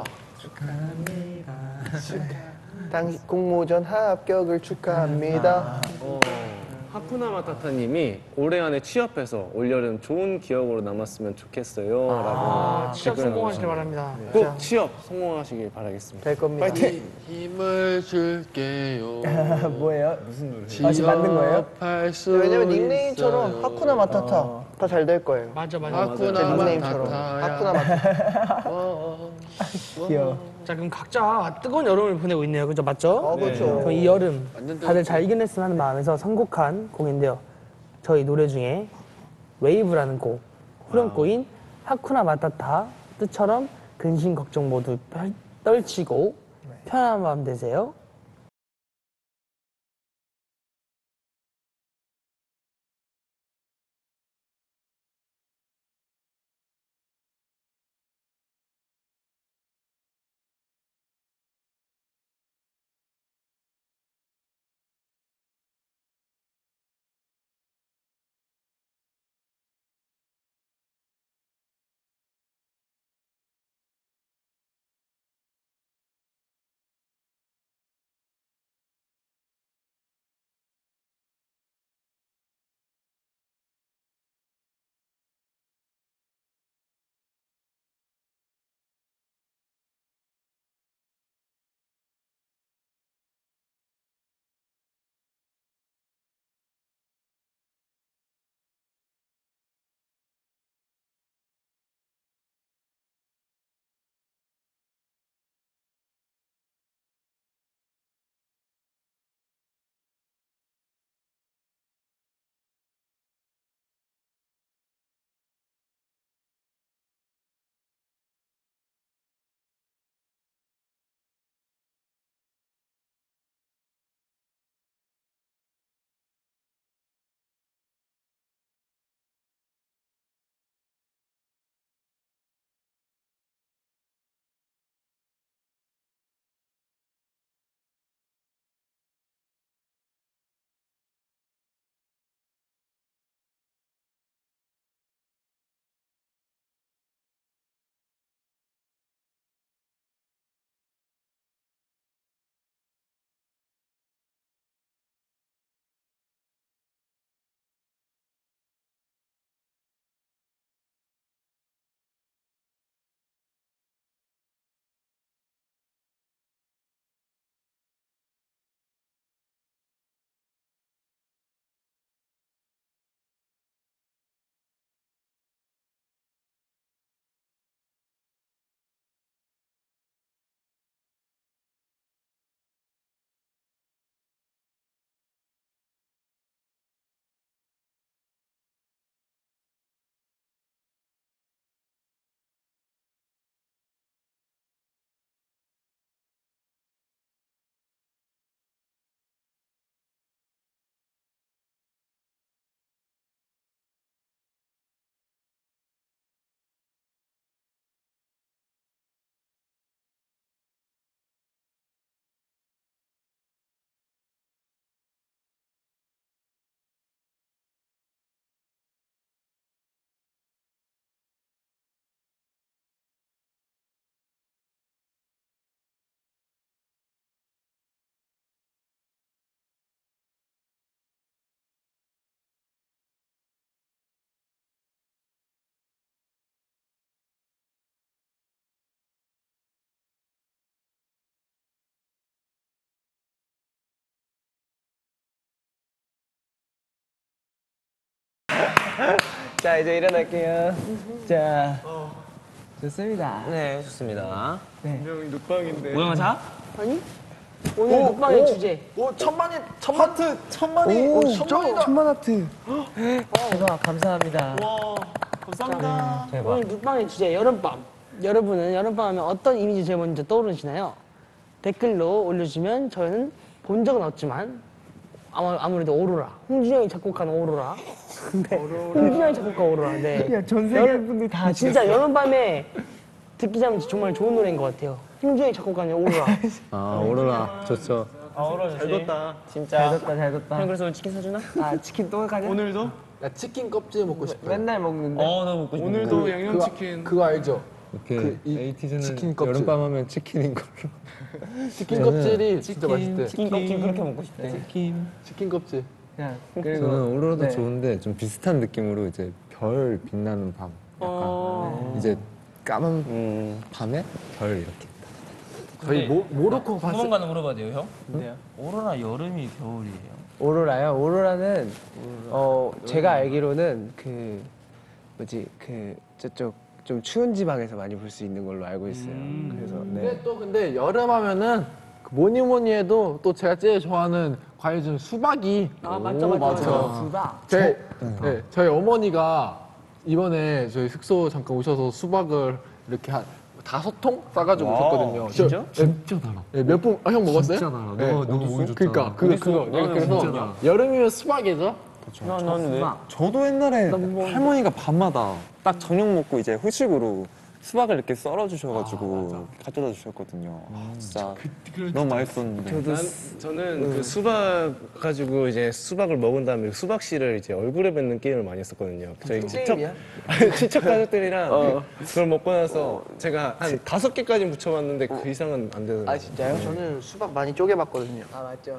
당시 공모전 합격을 축하합니다. 하쿠나 마타타님이 올해 안에 취업해서 올여름 좋은 기억으로 남았으면 좋겠어요. 아, 라고 취업 댓글 성공하시길 남겨주셨네요. 바랍니다. 꼭 취업 성공하시길 바라겠습니다. 될 겁니다. 힘을 줄게요. 뭐예요? 무슨 노래? 아, 지금 만든 거예요? 할 수 왜냐면 닉네임처럼 있어요. 하쿠나 마타타 다 잘 될 거예요. 맞아 맞아. 하쿠나 제 닉네임처럼 마타타야. 하쿠나 마타타. 귀여워. 자 그럼 각자 뜨거운 여름을 보내고 있네요. 그죠 맞죠? 어 그렇죠. 그럼 이 여름 다들 잘 이겨냈으면 하는 마음에서 선곡한 곡인데요. 저희 노래 중에 웨이브라는 곡, 후렴구인 하쿠나 마타타 뜻처럼 근심 걱정 모두 펼- 떨치고 편안한 밤 되세요. 자, 이제 일어날게요. 자, 좋습니다. 네, 좋습니다. 오영아 자? 아니? 오늘 먹방의 주제. 오 천만이 천만 하트 천만이 오, 진짜 천만 하트. 대박, 감사합니다. 감사합니다. 오늘 눕방의 주제 여름밤. 여러분은 여름밤 하면 어떤 이미지 제일 먼저 떠오르시나요? 댓글로 올려주시면 저희는 본 적은 없지만 아마, 아무래도 오로라. 홍준영이 작곡한 오로라. 네. 홍준영이 작곡한 오로라. 네. 야, 전 세계 분들 다 진짜 여름밤에 듣기 정말 좋은 노래인 것 같아요. 홍준영이 작곡한 오로라. 아 오로라 좋죠. 아, 오로라 잘 뒀다. 진짜. 잘 뒀다, 잘 뒀다. 형 그래서 오늘 치킨 사주나? 아, 치킨 또 가냐? 오늘도? 나 치킨 껍질 먹고 싶어. 맨날 먹는데. 어, 나 먹고 싶어. 오늘도 양념치킨. 그거 알죠? 이렇게 그 이- 에이티즈는 치킨 껍질. 여름밤 하면 치킨인 걸로. 치킨 껍질이 진짜 맛있대. 치킨 껍질 그렇게 먹고 싶대. 치킨. 치킨 껍질. 야, 저는 그리고 오로라도 네. 좋은데 좀 비슷한 느낌으로 이제 별 빛나는 밤. 약간 이제 까만 음, 밤에 별 이렇게. 저희 모, 모로코 봤을 궁금한 거 하나 물어봐도 돼요, 형? 근데요? 오로라 여름이 겨울이에요? 오로라요? 오로라는 어 제가 알기로는 그 뭐지 그 저쪽 좀 추운 지방에서 많이 볼 수 있는 걸로 알고 있어요. 그래서 네. 근데 또 근데 여름 하면은 그 뭐니 뭐니 해도 또 제가 제일 좋아하는 과일 중 수박이. 아, 맞죠, 오, 맞죠. 맞아. 수박. 제, 네, 저희 어머니가 이번에 저희 숙소 잠깐 오셔서 수박을 이렇게 한 다섯 통 싸가지고 오셨거든요. 진짜? 진짜 달아. 네, 몇 분, 아, 형 먹었어요? 진짜 달아. 너 네. 너무 먹이 좋잖아. 그러니까 그거 그거. 내가 그래서 여름이면 수박이죠. 나는 왜? 저도 옛날에 할머니가 밤마다 딱 저녁 먹고 이제 후식으로 수박을 이렇게 썰어 주셔가지고 가져다 주셨거든요. 아, 진짜 너무 맛있었는데. 난, 저는 그 수박 가지고 이제 수박을 먹은 다음에 수박 씨를 이제 얼굴에 뱉는 게임을 많이 했었거든요. 저희 친척 친척 가족들이랑 그걸 먹고 나서 제가 한 다섯 개까지 붙여봤는데 그 이상은 안 되더라고요. 아 진짜요? 저는 수박 많이 쪼개봤거든요. 아 맞죠.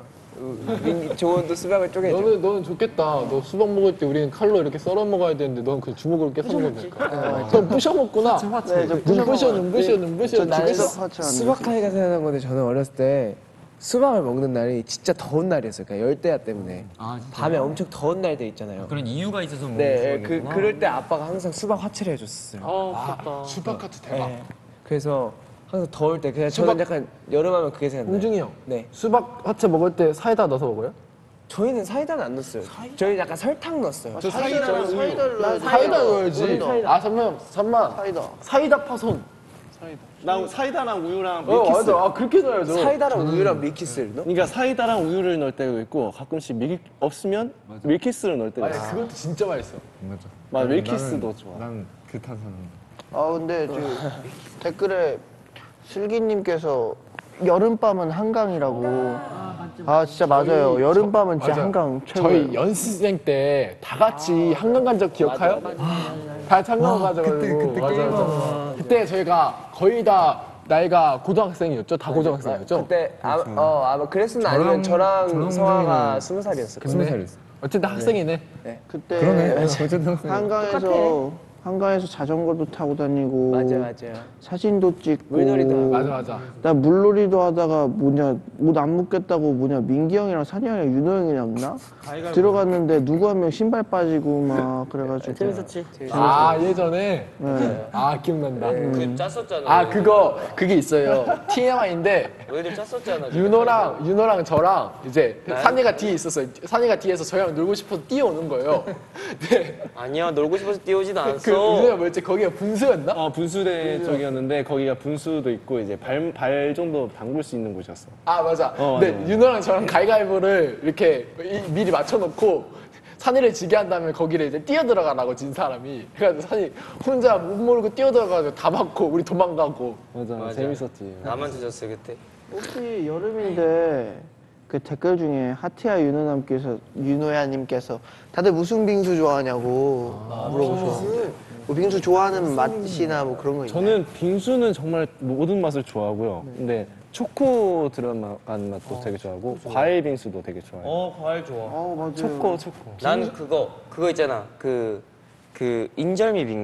민 조원도 수박을 쪼개죠. 너는 너는 좋겠다. 너 수박 먹을 때 우리는 칼로 이렇게 썰어 먹어야 되는데 넌 그 주먹으로 깨서 먹으면 될까? 넌 부셔 먹구나. 네, 저 눈 부셔, 눈 부셔, 눈 부셔. 나는 집에서. 하트 안 수박 하니까 생각난 건데 저는 어렸을 때 수박을 먹는 날이 진짜 더운 날이었어요. 그러니까 열대야 때문에. 밤에 엄청 더운 날들 있잖아요. 그런 이유가 있어서 먹는 네, 그 수박이구나. 그럴 때 아빠가 항상 수박 화채를 해줬었어요. 어, 부럽다. 수박 카트 대박. 네. 그래서 항상 더울 때 그냥 저는 약간 여름하면 그게 생각나요. 홍중이 형. 네. 수박 화채 먹을 때 사이다 넣어서 먹어요? 저희는 사이다는 안 넣었어요. 저희 약간 설탕 넣었어요. 저 사이다 사이다를 넣어야지. 사이다 넣어야지. 사이다. 아 잠만 잠만. 사이다. 사이다 파손. 나 사이다랑 우유랑 어 맞아. 아 그렇게 넣어야죠. 사이다랑 우유랑 밀키스를 넣어? 그러니까 사이다랑 우유를 넣을 때도 있고 가끔씩 밀 없으면 밀키스를 넣을 때도 아니 있어. 그것도 진짜 맛있어. 맞아. 맞아, 밀키스도 좋아. 난 그 탄산. 아 근데 저 댓글에 슬기님께서 여름밤은 한강이라고. 아 진짜 맞아요. 여름밤은 진짜 맞아요. 한강 최고예요. 저희 연습생 때 다 같이 한강 간 적 기억해요? 다 같이 한강 가가지고 그때 그때 맞아, 맞아. 그때 저희가 거의 다 나이가 고등학생이었죠? 다 고등학생이었죠? 그때 아, 어 아마 그랬으면 아니면 저랑 저랑 성화가 스무 살이었어요. 스무 살이었어. 어쨌든 학생이네. 그때 그러네. 어쨌든 한강에서 한강에서 자전거도 타고 다니고 맞아 맞아. 사진도 찍고 물놀이도 하고. 맞아 맞아. 나 물놀이도 하다가 뭐냐 옷 안 묶겠다고 뭐냐 민기 형이랑 산이 형이랑 윤호 형이랑나 들어갔는데 누구 한 명 신발 빠지고 막 그래가지고 재밌었지. 아 예전에 네. 아 기억난다. 그 짰었잖아. 아 그거 그게 있어요. 티엠아이인데 너희들 짰었잖아. 윤호랑 윤호랑 저랑 이제 산이가 뒤에 있었어요. 산이가 뒤에서 저희랑 놀고 싶어서 뛰어오는 거예요. 네. 아니야, 놀고 싶어서 뛰어오지도 그 않았어. 윤호가 뭐였지? 거기가 분수였나? 어 분수대 쪽이었는데 거기가 분수도 있고 이제 발, 발 정도 담글 수 있는 곳이었어. 아 맞아. 어, 근데 맞아, 맞아. 윤호랑 저랑 가위가위보를 이렇게 이- 미리 맞춰놓고 산이를 지게 한 다음에 거기를 이제 뛰어 들어가라고 진 사람이. 그래가지고 산이 혼자 못 모르고 뛰어 들어가서 다 맞고 우리 도망가고. 맞아, 맞아. 재밌었지. 나만 늦었어 그때. 혹시 여름인데 그 댓글 중에 하트야 윤호남께서 윤호야님께서 다들 무슨 빙수 좋아하냐고 물어보셔. 뭐 빙수 좋아하는 맛이나 뭐 그런 거 있나요? 저는 빙수는 정말 모든 맛을 좋아하고요. 근데 초코 들어간 맛도 되게 좋아하고 과일 빙수도 되게 좋아해요. 어, 과일 좋아. 어 맞아요. 초코 초코. 난 그거 그거 있잖아. 그 그 인절미 빙수?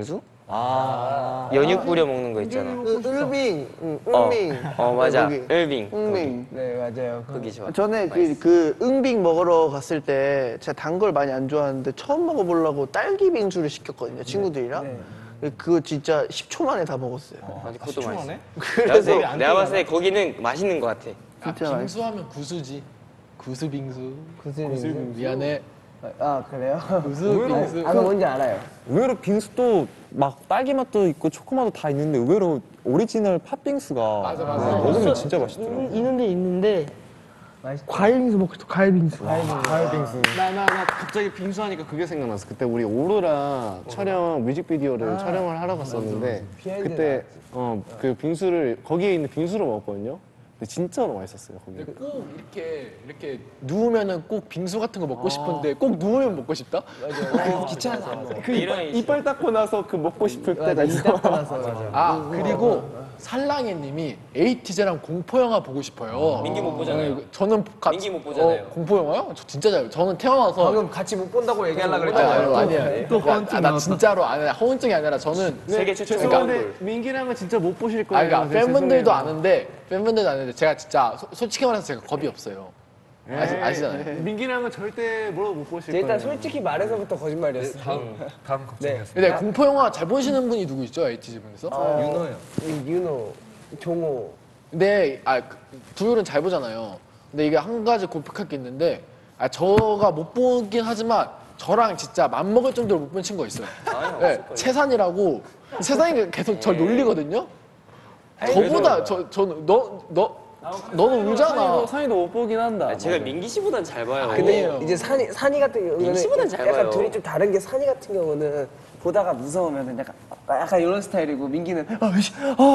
아 연유 뿌려 먹는 거 있잖아. 을빙, 응, 어, 응빙. 어 맞아. 거기. 을빙. 응빙. 네 맞아요. 거기 좋아. 전에 그, 그 응빙 먹으러 갔을 때 제가 단 걸 많이 안 좋아하는데 처음 먹어보려고 딸기 빙수를 시켰거든요, 친구들이랑. 그거 진짜 십 초 만에 다 먹었어요. 아니 그것도 맛있어. 그래서 내가, 내가 봤을 때 거기는 맛있는 거 같아. 진짜 아, 빙수하면 구수지. 구수 빙수. 구수 구수 빙수. 미안해. 아 그래요? 구수 빙수. 아 뭔지 알아요. 의외로 빙수도 막 딸기 맛도 있고 초코 맛도 다 있는데 의외로 오리지널 팥빙수가 맞아, 맞아. 네, 먹으면 진짜 맛있더라고요. 있는데 있는데 과일 빙수 먹고 싶어. 과일 빙수. 과일 빙수. 나 나 나 갑자기 빙수하니까 그게 생각났어. 그때 우리 오로라 촬영 뮤직비디오를 촬영을 하러 갔었는데 그때 어 그 빙수를 거기에 있는 빙수를 먹었거든요. 근데 진짜로 맛있었어요. 거기. 근데 꼭 이렇게 이렇게 누우면은 꼭 빙수 같은 거 먹고 싶은데 꼭 누우면 먹고 싶다. 맞아요. 귀찮아서 안 먹어. 그 이빨, 이빨 닦고 나서 그 먹고 싶을 때가 있어. 닦고 나서 맞아. 아 그리고 살랑이님이 에이티즈랑 공포 영화 보고 싶어요. 민기 못 보잖아요. 네, 저는 가, 민기 못 보잖아요. 어, 공포 영화요? 저 진짜 잘. 저는 태어나서 방금 같이 못 본다고 얘기하려고 아니, 그랬잖아요. 아니, 아니에요. 또 야, 아, 나 진짜로 아니 허언증이 아니라 저는 세계 최초 죄송한데 민기랑은 진짜 못 보실 거예요. 아 그러니까 네, 팬분들도 죄송해요. 아는데 팬분들도 아는데 제가 진짜 소- 솔직히 말해서 제가 겁이 없어요. 아시, 아시잖아요. 민기랑은 절대 뭐라도 못 보실 일단 거예요. 솔직히 말해서부터 거짓말이었어. 다음 다음 걱정이었어요. 근데 공포 영화 잘 보시는 분이 누구 있죠? 에이티즈 분에서? 윤호요. 윤호, 종호. 근데 아 그, 두율은 잘 보잖아요. 근데 이게 한 가지 고백할 게 있는데 아 저가 못 보긴 하지만 저랑 진짜 맘먹을 정도로 못 본 친구가 있어요. 네, 채산이라고 채산이가 계속 저 놀리거든요. 저보다 저 저는 너너 너는 울잖아. 산이도 못 보긴 한다. 제가 민기 씨보단 잘 봐요. 근데 이제 산이 산이 같은 경우는 민씨보단 잘 약간 봐요. 둘이 좀 다른 게 산이 같은 경우는 보다가 무서우면 약간 약간 이런 스타일이고 민기는 아씨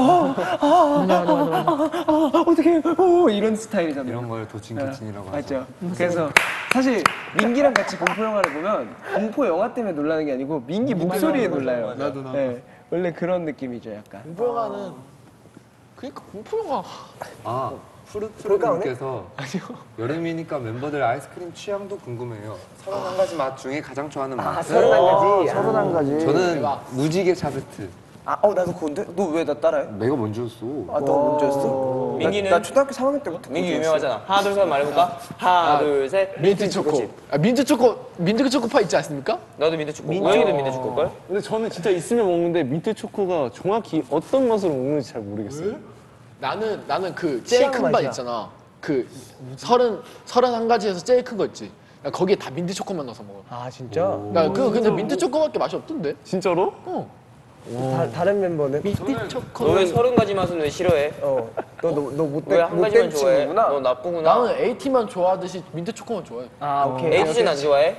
아아아아 어떻게 어 이런 스타일이잖아요. 이런 걸 도찐개찐이라고 하죠. 맞죠. 그래서 사실 민기랑 같이 공포 영화를 보면 공포 영화 때문에 놀라는 게 아니고 민기 목소리에 놀라요. 나도 나도. 네, 원래 그런 느낌이죠, 약간. 공포 영화는 그러니까 공포 영화 아 그럴까, 푸르푸르님께서 여름이니까 멤버들 아이스크림 취향도 궁금해요. 서른한 가지 맛 중에 가장 좋아하는 맛. 서른한 가지. 서른 한 가지. 저는 무지개 샤베트. 아, 어 나도 그건데? 너 왜 나 따라해? 내가 먼저였어. 아, 너 먼저였어? 민기는? 나, 나 초등학교 삼 학년 때부터. 민기 유명하잖아. 하나 둘 셋 말해볼까? 하나 둘 셋. 민트 초코. 아, 민트 초코 민트 초코파 있지 않습니까? 나도 민트 초코. 우영이도 민트 초코걸? 근데 저는 진짜 있으면 먹는데 민트 초코가 정확히 어떤 맛으로 먹는지 잘 모르겠어요. 나는 나는 그 제일 큰 반 있잖아. 그 서른 서른 한 가지에서 제일 큰 거 있지. 나 거기에 다 민트 초코만 넣어서 먹어. 아, 진짜? 나 그 근데 민트 초코밖에 맛이 없던데. 진짜로? 어. 다, 다른 멤버는? 민트 초코. 너왜 서른 가지 맛은 왜 싫어해? 어. 너, 너, 너 못된, 왜 한 가지만 못된 좋아해? 친구구나? 너 나쁘구나. 나는 에이티만 좋아하듯이 민트 초코만 좋아해. 아, 오케이. 에이티는 안 좋아해?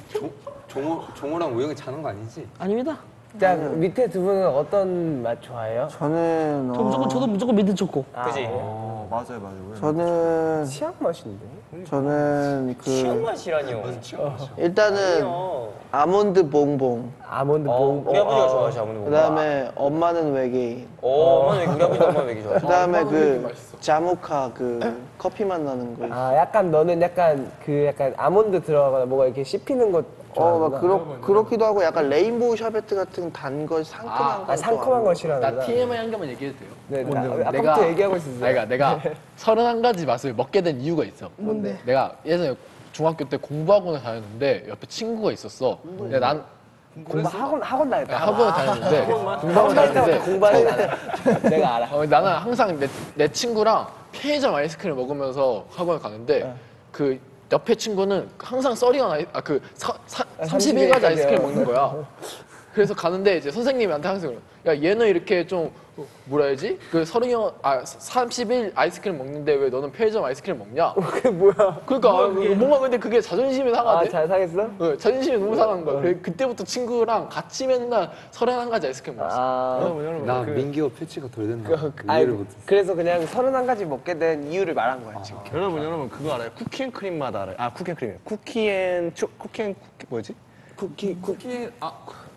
종호 종호랑 우영이 자는 거 아니지? 아닙니다. 자, 밑에 두 분은 어떤 맛 좋아해요? 저는 저 어, 무조건 저도 무조건 민트 초코. 그지? 어 맞아요 맞아요. 저는 치약 맛인데? 저는 취향 그 맛이라니요. 일단은 어. 아몬드 봉봉. 아몬드 어, 봉. 우리 아버지가 좋아하시 아무튼. 그다음에 엄마는 외계인. 어, 어머니 우리 아버지 엄마 얘기 좋아해. 그다음에 그 자모카 그 커피 맛 나는 거. 아, 약간 너는 약간 그 약간 아몬드 들어가거나 뭐가 이렇게 씹히는 것 어, 좋아하구나. 막 그렇 그렇기도 하고 약간 레인보우 샤베트 같은 단 거 상큼한 거. 아, 상큼한 거 싫어하는구나. 나 티엠아이 한 개만 얘기해도 돼요? 네, 나, 아까부터 얘기하고 있었어요. 그러니까 내가 서른 한 가지 맛을 먹게 된 이유가 있어. 뭔데? 내가 예전에 중학교 때 공부학원을 다녔는데 옆에 친구가 있었어. 근데 난 공부 학원 학원 다녔다. 학원을 다녔는데 공부학원 학원 다닐 때부터 다녔는데 공부하는 알아. 내가 알아. 어, 나는 항상 내, 내 친구랑 편의점 아이스크림 먹으면서 학원을 가는데 그 옆에 친구는 항상 썰이한 아이 아그 삼십일 가지 아이스크림 먹는 거야. 그래서 가는데 이제 선생님한테 항상 그래요. 야 얘는 이렇게 좀 뭐라 해야지? 그 서른 아 삼십일 아이스크림 먹는데 왜 너는 편의점 아이스크림 먹냐? 그게 뭐야? 그러니까 뭔가 근데 그게 자존심이 상하대. 아, 잘 상했어? 어, 자존심이 너무 상한 거야. 그래, 그때부터 친구랑 같이 맨날 서른 한 가지 아이스크림 먹었어. 아, 나 민기와 패치가 덜 됐나? 그 아이, 이해를 못했어. 그래서 그냥 서른 한 가지 먹게 된 이유를 말한 거야, 지금. 여러분 여러분 그거 알아요? 쿠키앤크림 맛 알아요? 아 쿠키앤크림 쿠키앤 초 쿠키앤 쿠키 뭐지? 쿠키, 쿠키. 아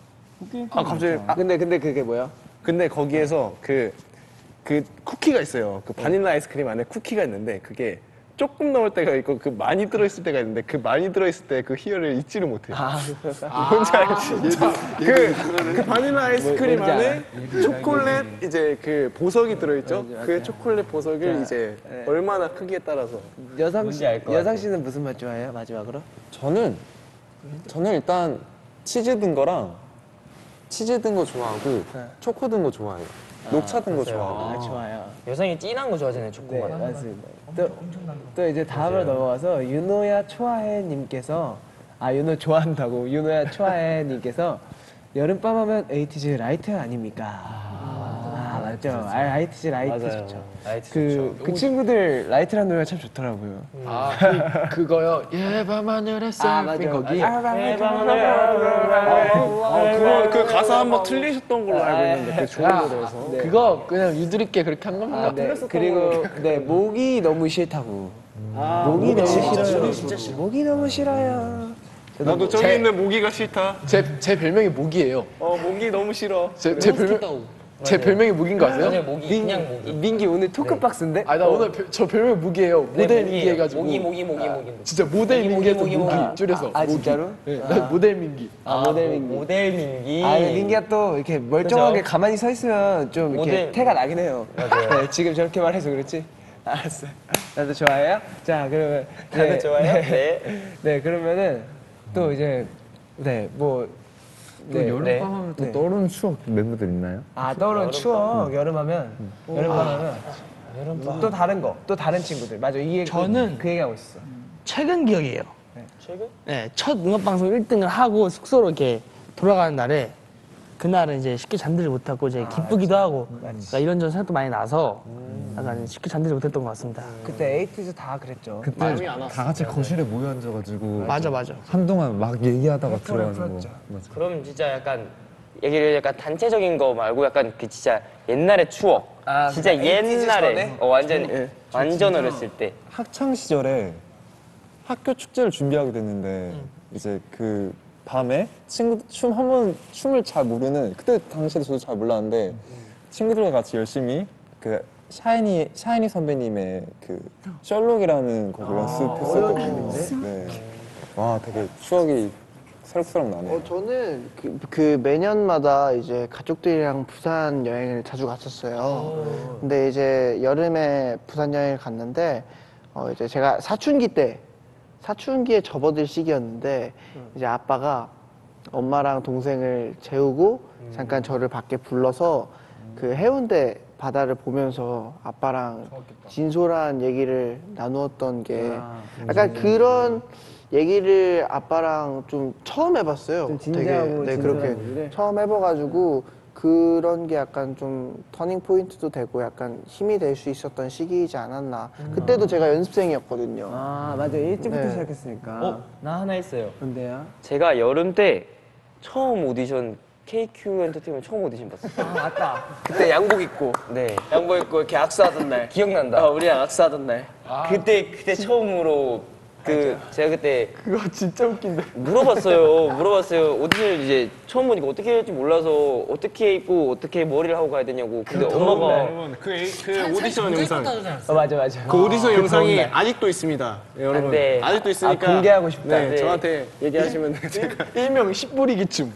갑자기 아, 근데, 근데 그게 뭐야? 근데 거기에서 그 그 쿠키가 있어요. 그 바닐라 아이스크림 안에 쿠키가 있는데 그게 조금 넘을 때가 있고 그 많이 들어있을 때가 있는데 그 많이 들어있을 때 그 희열을 잊지를 못해요. 아, 뭔지 알지? 그, 그 바닐라 아이스크림 뭔지 안에 초콜릿 이제 그 보석이 들어있죠? 그 초콜릿 보석을 이제 얼마나 크기에 따라서 여상 씨, 알것 여상 씨는 무슨 맛 좋아해요? 마지막으로? 저는 저는 일단 치즈 든 거랑 치즈 든 거 좋아하고 초코 든 거 좋아해요. 녹차 든 거 좋아하고. 아, 좋아요. 여성이 진한 거 좋아하잖아요, 네, 초코맛. 맞습니다. 또, 또 이제 다음으로 넘어가서 윤호야 좋아해 님께서 아 윤호 좋아한다고 윤호야 좋아해 님께서 여름밤 하면 에이티즈 라이트 아닙니까? 아, 맞죠. 아, 에이티즈 라이트 맞아요. 좋죠. 라이트 그, 좋죠. 그 친구들 라이트라는 노래가 참 좋더라고요. 아 그, 그거요. 예 밤하늘에 서핑 거기. 어, 그거 그 가사 한번 틀리셨던 걸로 알고 있는데 그 좋은 야, 노래에서 그거 그냥 유드립게 그렇게 한 겁니다. 아, 네. 그리고 네 목이 너무 싫다고. 목이 너무 싫어요. 진짜 싫어. 목이 너무 싫어요. 나도 저기 제- 있는 모기가 싫다. 제, 제 별명이 모기예요. 어 모기 너무 싫어. 제, 제 별명 제 별명이 모기인 거 아세요? 그냥 모기, 그냥 모기. 민기 오늘 토크박스인데? 아 나 오늘 별- 저 별명이 모기예요. 네, 모델 모기예요. 민기 해가지고. 모기, 모기, 모기, 모기. 진짜 모델 민기 해서 모기, 모기, 모기. 줄여서. 아, 모기. 진짜로? 네, 나 모델 민기. 아, 모델 민기. 모델 민기. 아, 민기가 또 이렇게 멀쩡하게 그죠? 가만히 서 있으면 좀 이렇게 모델- 태가 나긴 해요. 맞아요. 네, 지금 저렇게 말해서 그렇지? 알았어. 나도 좋아해요? 자, 그러면. 다들 좋아해요? 네. 네, 그러면은 또 이제, 네, 뭐. 네, 여름밤 하면 또 네. 떠오르는 추억 멤버들 있나요? 아, 떠오르는 추억, 여름하면. 여름밤 하면. 또 다른 거, 또 다른 친구들. 맞아, 이 얘기. 저는 그 얘기하고 있어. 최근 기억이에요. 최근? 네, 첫 음악방송 일 등을 하고 숙소로 이렇게 돌아가는 날에 그날은 이제 쉽게 잠들지 못하고 이제 기쁘기도 하고 그러니까 이런저런 생각도 많이 나서 약간 쉽게 잠들지 못했던 것 같습니다. 그때 에이티즈 다 그랬죠. 그때 다 같이 거실에 모여 앉아가지고 맞아, 맞아. 한동안 막 얘기하다가 들어가는 거. 맞아. 그럼 진짜 약간 얘기를 약간 단체적인 거 말고 약간 그 진짜 옛날의 추억. 아, 진짜 그러니까 에이티즈 옛날에 전에? 어, 완전 예. 완전 어렸을 때. 학창 시절에 학교 축제를 준비하게 됐는데 이제 그 밤에 친구 춤 한 번 춤을 잘 모르는 그때 당시에 저도 잘 몰랐는데 친구들과 같이 열심히 그 샤이니 샤이니 선배님의 그 셜록이라는 곡을 연습했었거든요. 네. 와 되게 추억이 새록새록 나네요. 어, 저는 그, 그 매년마다 이제 가족들이랑 부산 여행을 자주 갔었어요. 근데 이제 여름에 부산 여행을 갔는데 어, 이제 제가 사춘기 때 사춘기에 접어들 시기였는데 이제 아빠가 엄마랑 동생을 재우고 잠깐 저를 밖에 불러서 그 해운대 바다를 보면서 아빠랑 진솔한 얘기를 나누었던 게 약간 그런 얘기를 아빠랑 좀 처음 해봤어요. 좀 진지하고 네, 진솔한 그렇게 얘기를? 처음 해봐가지고 그런 게 약간 좀 터닝 포인트도 되고 약간 힘이 될 수 있었던 시기이지 않았나. 그때도 제가 연습생이었거든요. 아, 맞아. 일찍부터 네. 시작했으니까. 어, 나 하나 있어요. 뭔데요? 제가 여름 때 처음 오디션 케이큐 엔터테인먼트 처음 오디션 봤어요. 아, 맞다. 그때 양복 입고. 네. 양복 입고 이렇게 악수하던 날. 기억난다. 어, 우리랑 악수하던 날. 그때 그때 처음으로 그 제가 그때 그거 진짜 웃긴데. 물어봤어요. 물어봤어요. 오디션을 이제 처음 보니까 어떻게 할지 몰라서 어떻게 입고 어떻게 머리를 하고 가야 되냐고. 근데 엄마가 여러분 그, 에이- 그 오디션 영상 어, 맞아, 맞아. 그 오디션 영상이 더운 날. 아직도 있습니다. 네, 여러분 안 돼. 아직도 있으니까 아, 공개하고 싶다. 네, 네. 저한테 얘기하시면 제가 일명 십부리기 춤.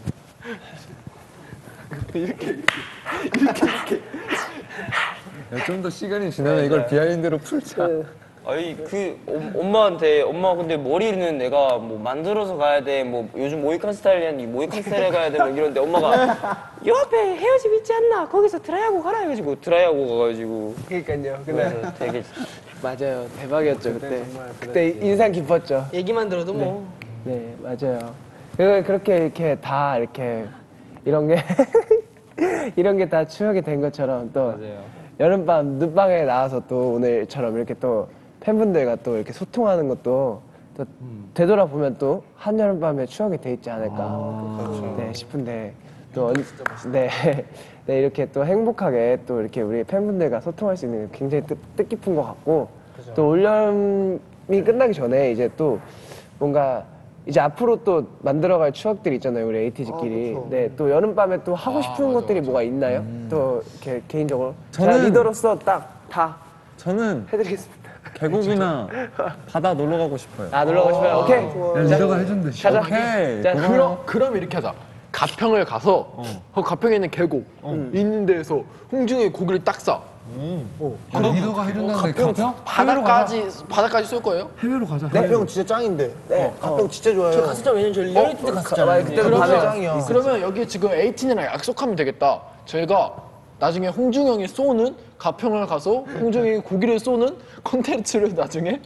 좀 더 시간이 지나면 이걸 비하인드로 풀자. 아니 그 엄- 엄마한테 엄마 근데 머리는 내가 뭐 만들어서 가야 돼 뭐 요즘 모이칸 스타일이니 모이칸 스타일에 가야 돼 뭐 이러는데 엄마가 요 앞에 헤어짐 있지 않나 거기서 드라이하고 가라 해가지고 드라이하고 가가지고 그러니까요. 그래서 그날. 되게 맞아요. 대박이었죠, 그때. 그때 인상 깊었죠. 얘기만 들어도 뭐 네, 맞아요. 그- 그렇게 이렇게 다 이렇게 이런 게 이런 게 다 추억이 된 것처럼 또 여름밤 늦방에 나와서 또 오늘처럼 이렇게 또 팬분들과 또 이렇게 소통하는 것도 또 되돌아보면 또 한여름밤의 추억이 돼 있지 않을까 네, 싶은데 또 언- 네, 네, 이렇게 또 행복하게 또 이렇게 우리 팬분들과 소통할 수 있는 게 굉장히 뜻, 뜻깊은 것 같고 또 올여름이 끝나기 전에 이제 또 뭔가 이제 앞으로 또 만들어갈 추억들이 있잖아요, 우리 에이티즈끼리. 네, 또 여름밤에 또 하고 싶은 것들이 뭐가 있나요? 또 이렇게 개인적으로. 제가 저는- 리더로서 딱 다 저는 해드리겠습니다. 계곡이나 바다 놀러 가고 싶어요. 아 놀러 가고 싶어요. 오케이. 리더가 해준대. 가자. 오케이. 자, 고마워. 그럼 그럼 이렇게 하자. 가평을 가서 그 가평에 있는 계곡 있는 데에서 홍중이 고기를 딱 싸. 리더가 해준다는데 가평? 바닥까지 바닥까지 쏠 거예요? 해외로 가자. 가평 진짜 짱인데. 네. 가평 진짜 좋아요. 저 갔었잖아요. 왜냐면 저희 리얼리티 때 갔었잖아요. 그때도 그러면, 바다 짱이야. 그러면 여기 지금 에이틴이랑 약속하면 되겠다. 저희가 나중에 홍중 형이 쏘는 가평을 가서 홍중 형이 고기를 쏘는 콘텐츠를 나중에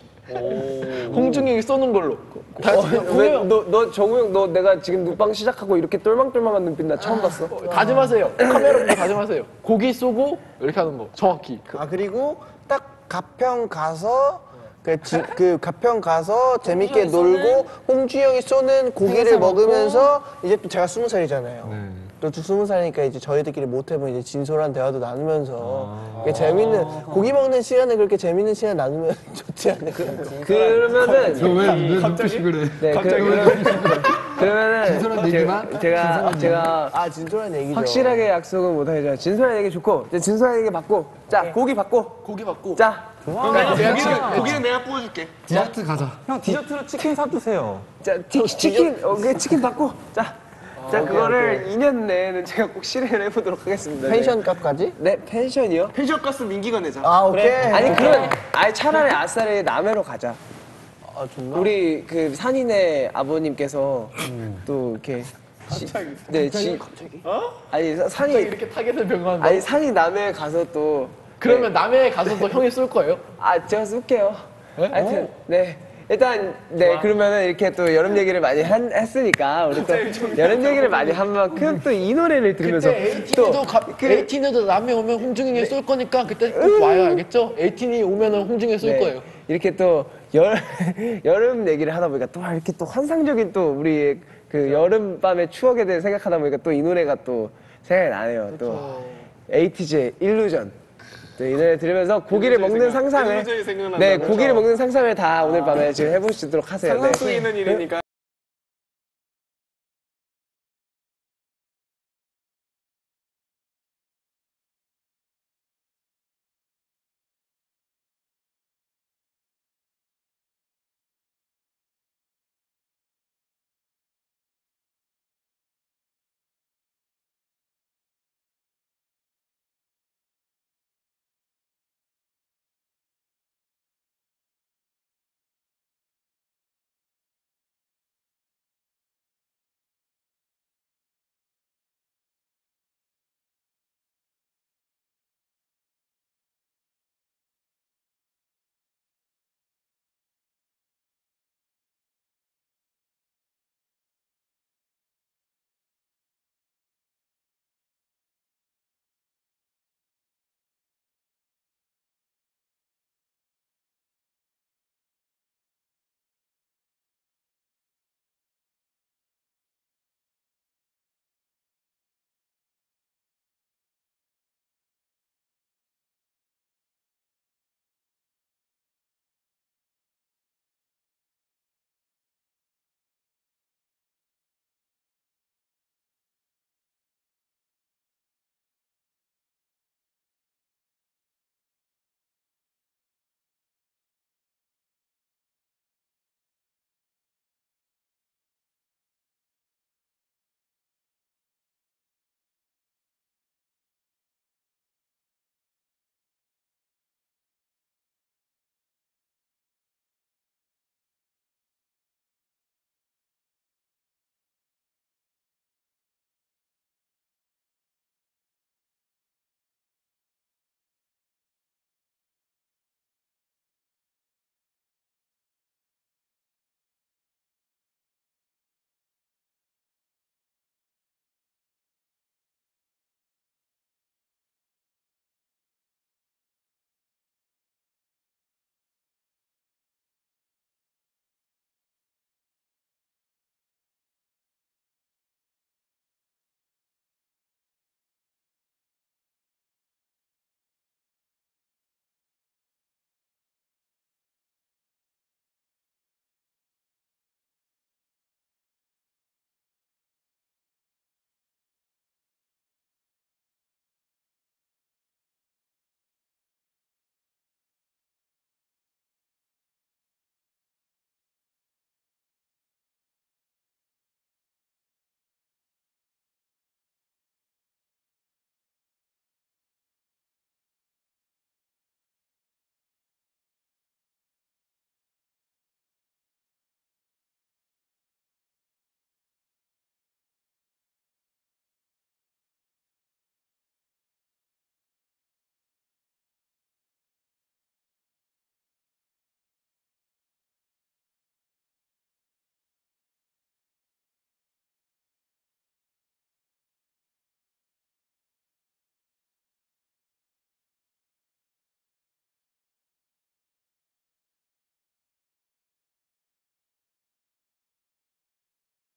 홍중 형이 쏘는 걸로. 다 같이 그냥 너, 너 정우 형, 너 내가 지금 눕방 시작하고 이렇게 똘망똘망한 눈빛 나 처음 봤어. 다짐하세요. 카메라 보고 다짐하세요. 고기 쏘고 이렇게 하는 거 정확히. 아 그리고 딱 가평 가서 그, 지, 그 가평 가서 재밌게 놀고 홍주 형이 쏘는 고기를 먹으면서 이제 또 제가 스무 살이잖아요. 또 스무 살이니까 이제 저희들끼리 못 해본 이제 진솔한 대화도 나누면서 이게 재밌는 고기 먹는 시간에 그렇게 재밌는 시간 나누면 좋지 않을까. 그러면은 너왜 갑자기 그래? 네, 그, 그러면, 그러면은 진솔한 얘기만? 제가 제가 아 진솔한 얘기죠. 확실하게 약속은 못 하겠지만 진솔한 얘기 좋고 이제 진솔한 얘기 받고 자 고기 받고 고기 받고. 자 고기는 고기는 내가 구워줄게. 디저트 가자. 형 디저트로 치킨 사주세요. 자 치, 치킨 오케이 치킨 받고 자. 자 그거를 이 년 내에는 제가 꼭 실행을 해보도록 하겠습니다. 네. 펜션 값까지? 네 펜션이요? 펜션 가스 민기가 내자. 아 오케이. 아니 그런 아니 차라리 아싸리 남해로 가자. 아 정말? 우리 그 산인의 아버님께서 또 이렇게 갑자기 네 지, 갑자기 어? 아니 산이 이렇게 타겟을 변경한다. 아니 산이 남해에 가서 또 그러면 남해에 가서도 형이 쏠 거예요? 아 제가 쏠게요. 하여튼 네 일단 네 그러면은 이렇게 또 여름 얘기를 많이 한, 했으니까 우리 또 여름 얘기를 많이 한 만큼 또 이 노래를 들으면서 에이틴도 그- 에이틴도 남해 오면 홍중이가 쏠 거니까 그때 꼭 와요, 알겠죠? 에이틴이 오면은 홍중이 쏠 네, 거예요. 이렇게 또 여, 여름 얘기를 하다 보니까 또 이렇게 또 환상적인 또 우리 그 여름밤의 추억에 대해 생각하다 보니까 또 이 노래가 또 생각이 나네요. 또 에이티즈의 일루전. 또 이 노래 들으면서 고기를 먹는 상상을 네 고기를 먹는 상상을 다 오늘 밤에 지금 해보시도록 하세요. 상상 네. 속에 있는 일이니까.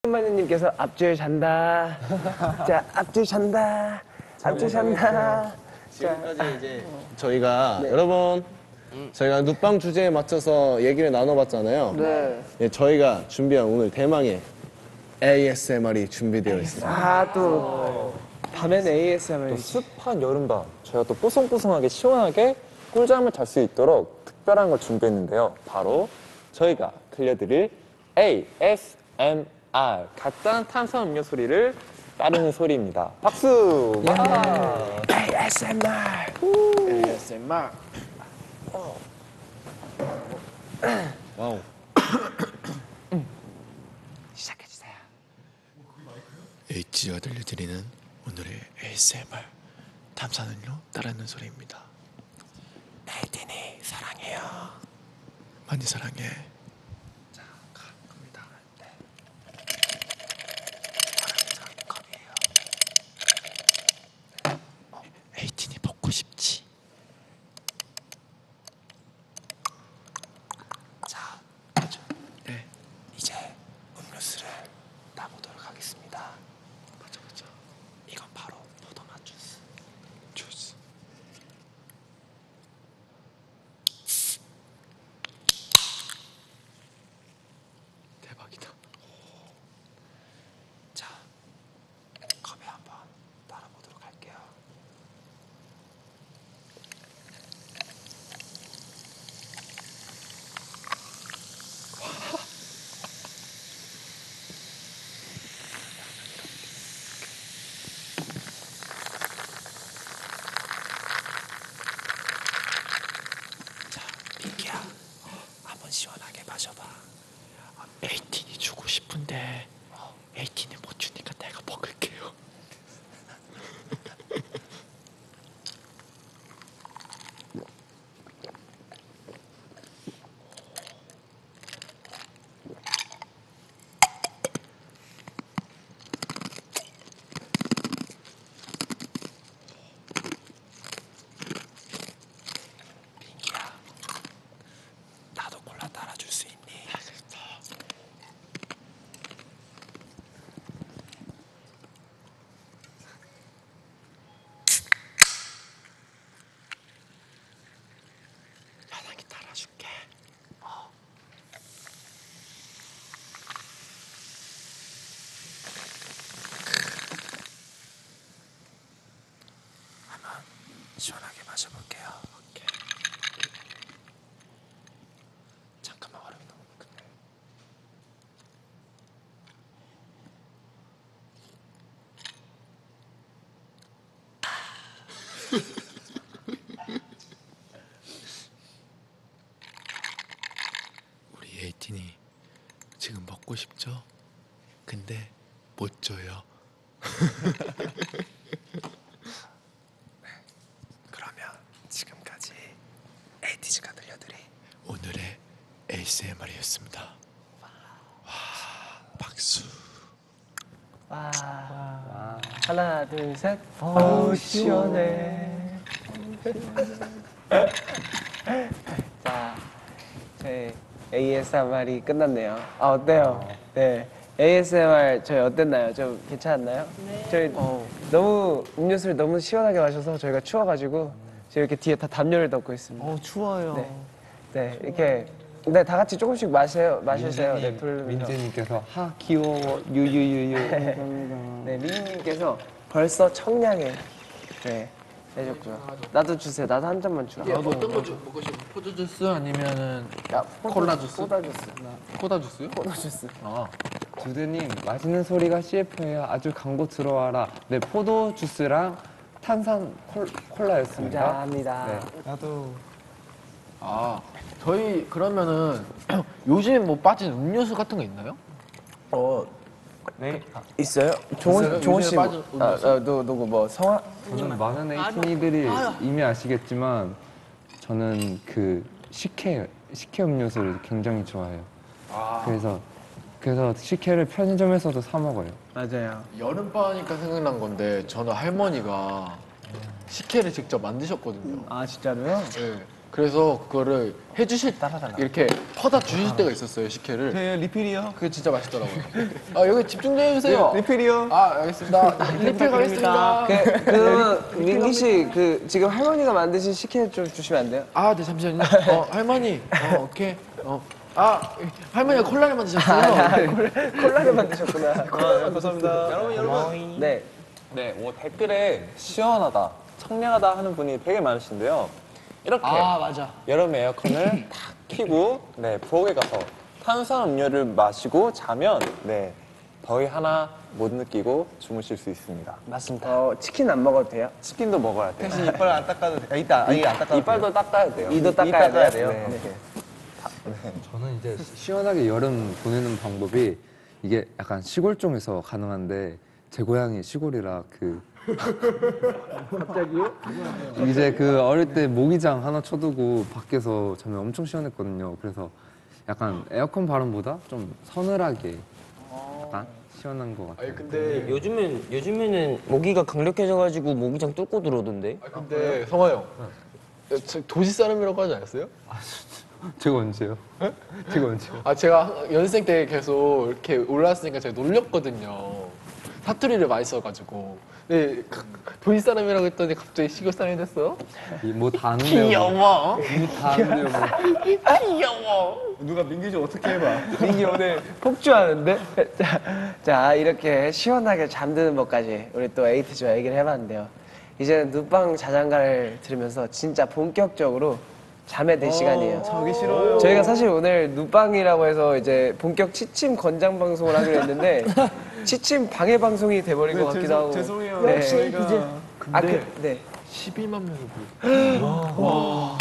마녀님께서 앞줄 잔다. 자, 앞줄 잔다. 앞줄 잔다. 지금까지 이제 저희가 여러분 저희가 눕방 주제에 맞춰서 얘기를 나눠봤잖아요. 네. 예, 저희가 준비한 오늘 대망의 에이에스엠알이 준비되어 있습니다. 아, 또 밤엔 에이에스엠알. 또 습한 여름밤 저희가 또 뽀송뽀송하게 시원하게 꿀잠을 잘 수 있도록 특별한 걸 준비했는데요. 바로 저희가 들려드릴 에이에스엠알 가짜 탄산 음료 소리를 따르는 소리입니다. 박수! 에이에스엠알. 에이에스엠알. 와우. 시작해주세요. 에이치지가 들려드리는 오늘의 에이에스엠알 탐사는요 따르는 소리입니다. 에이틴이 사랑해요. 많이 사랑해. 자, 가, 갑니다. 네. 사랑해서 컵이에요. 네. 어, 에이틴이 먹고 싶지. 자, 저, 네. 이제 음료수를 따보도록 하겠습니다. 맞아, 맞아. 이건 바로 포도맛 주스. 주스. 대박이다. 자, 컵에 한번 따라보도록 할게요. 자, 민기야, 한번 시원하게 마셔봐. 에이틴이 주고 싶은데 에이틴이 못 주니까 내가 먹을게요. 민기야, 나도 콜라 따라줄 수 있니? 편하게 따라줄게. 어. 한번 시원하게 마셔볼게요. 오케이. 잠깐만, 얼음이 너무 급해. 우리 에이틴이 지금 먹고 싶죠? 근데 못 줘요. 네. 그러면 지금까지 에이티즈가 들려드린 오늘의 에이에스엠알이었습니다. 와, 박수. 와. 하나, 둘, 셋. 어우, 시원해. 자, 저희 에이에스엠알이 끝났네요. 아, 어때요? 네. 에이에스엠알 저희 어땠나요? 좀 괜찮았나요? 네. 저희 너무 음료수를 너무 시원하게 마셔서 저희가 추워가지고 지금 이렇게 뒤에 다 담요를 덮고 있습니다. 어, 추워요. 네. 네, 이렇게 네, 다 같이 조금씩 마세요. 마시세요. 네, 부르면서. 민재님께서 하 귀여워 유유유유. 네, 민님께서 벌써 청량해. 네, 해줬고요. 나도 주세요. 나도 한 잔만 줘. 나도 어떤 거 주- 먹고 싶어? 포도 주스 아니면은 야, 콜라 주스? 소다 주스. 코다 주스요? 포도 주스. 아, 주드님 맛있는 소리가 씨에프예요. 아주 광고 들어와라. 네, 포도 주스랑 탄산 콜, 콜라였습니다. 감사합니다. 네. 아 저희 그러면은 요즘에 뭐 빠진 음료수 같은 거 있나요? 어, 네. 있어요? 좋은 있어요? 좋은 요즘에 씨. 빠진 아, 음료수? 아, 너 누구 뭐 성화? 저는 많은 에이티니들이 이미 아시겠지만 저는 그 식혜 식혜 음료수를 굉장히 좋아해요. 그래서 그래서 식혜를 편의점에서도 사 먹어요. 맞아요. 여름바니까 생각난 건데 저는 할머니가 식혜를 직접 만드셨거든요. 아 진짜로요? 네. 그래서 그거를 해주실 이렇게 퍼다 주실 때가 있었어요 식혜를. 네, 리필이요. 그게 진짜 맛있더라고요. 아 여기 집중 좀 해주세요. 네, 리필이요. 아 알겠습니다. 리필 가겠습니다. 그, 그러면 민기 씨 그 지금 할머니가 만드신 식혜 좀 주시면 안 돼요? 아 네 잠시만요. 어 할머니. 어 오케이. 어. 아 할머니가 콜라를 만드셨어요. 콜라를 만드셨구나. 아, 감사합니다. 여러분 여러분. 네. 네, 뭐 댓글에 시원하다, 청량하다 하는 분이 되게 많으신데요. 이렇게 아 맞아. 여름 에어컨을 탁 켜고 네, 부엌에 가서 탄산음료를 마시고 자면 네, 더위 하나 못 느끼고 주무실 수 있습니다. 맞습니다. 어, 치킨 안 먹어도 돼요? 치킨도 먹어야 돼요. 대신 이빨 안 닦아도 돼. 아, 이따, 아, 이게 안 닦아도 이빨도 닦아야 돼요. 이도 닦아야, 돼요? 네. 네. 저는 이제 시원하게 여름 보내는 방법이 이게 약간 시골 쪽에서 가능한데 제 고향이 시골이라 그 갑자기요? 이제 그 어릴 때 모기장 하나 쳐두고 밖에서 자면 엄청 시원했거든요. 그래서 약간 에어컨 바람보다 좀 서늘하게 약간 시원한 것 같아요. 아니 근데 요즘은 요즘에는 모기가 강력해져가지고 모기장 뚫고 들어오던데. 아 근데 성화 형. 저 도시 사람이라고 하지 않았어요? 제가 언제요? 제가 언제요? 아 제가 연습생 때 계속 이렇게 올라왔으니까 제가 놀렸거든요. 사투리를 많이 써가지고. 네, 도시 사람이라고 했더니 갑자기 시골 사람이 됐어? 뭐다 아는데요. 귀여워. 다 아는데요. 뭐. 귀여워. 누가 민기 좀 어떻게 해봐. 민기 오늘 폭주하는데? 자, 자 이렇게 시원하게 잠드는 법까지 우리 또 에이티즈와 얘기를 해봤는데요. 이제는 눈빵 자장가를 들으면서 진짜 본격적으로 잠에 들 시간이에요. 자기 싫어요. 저희가 사실 오늘 눈빵이라고 해서 이제 본격 취침 권장 방송을 하기로 했는데 취침 방해 방송이 돼버린 것 같기도 하고. 죄송해요. 네. 저희가 아, 그, 네. 십이만 명이 보고. 와.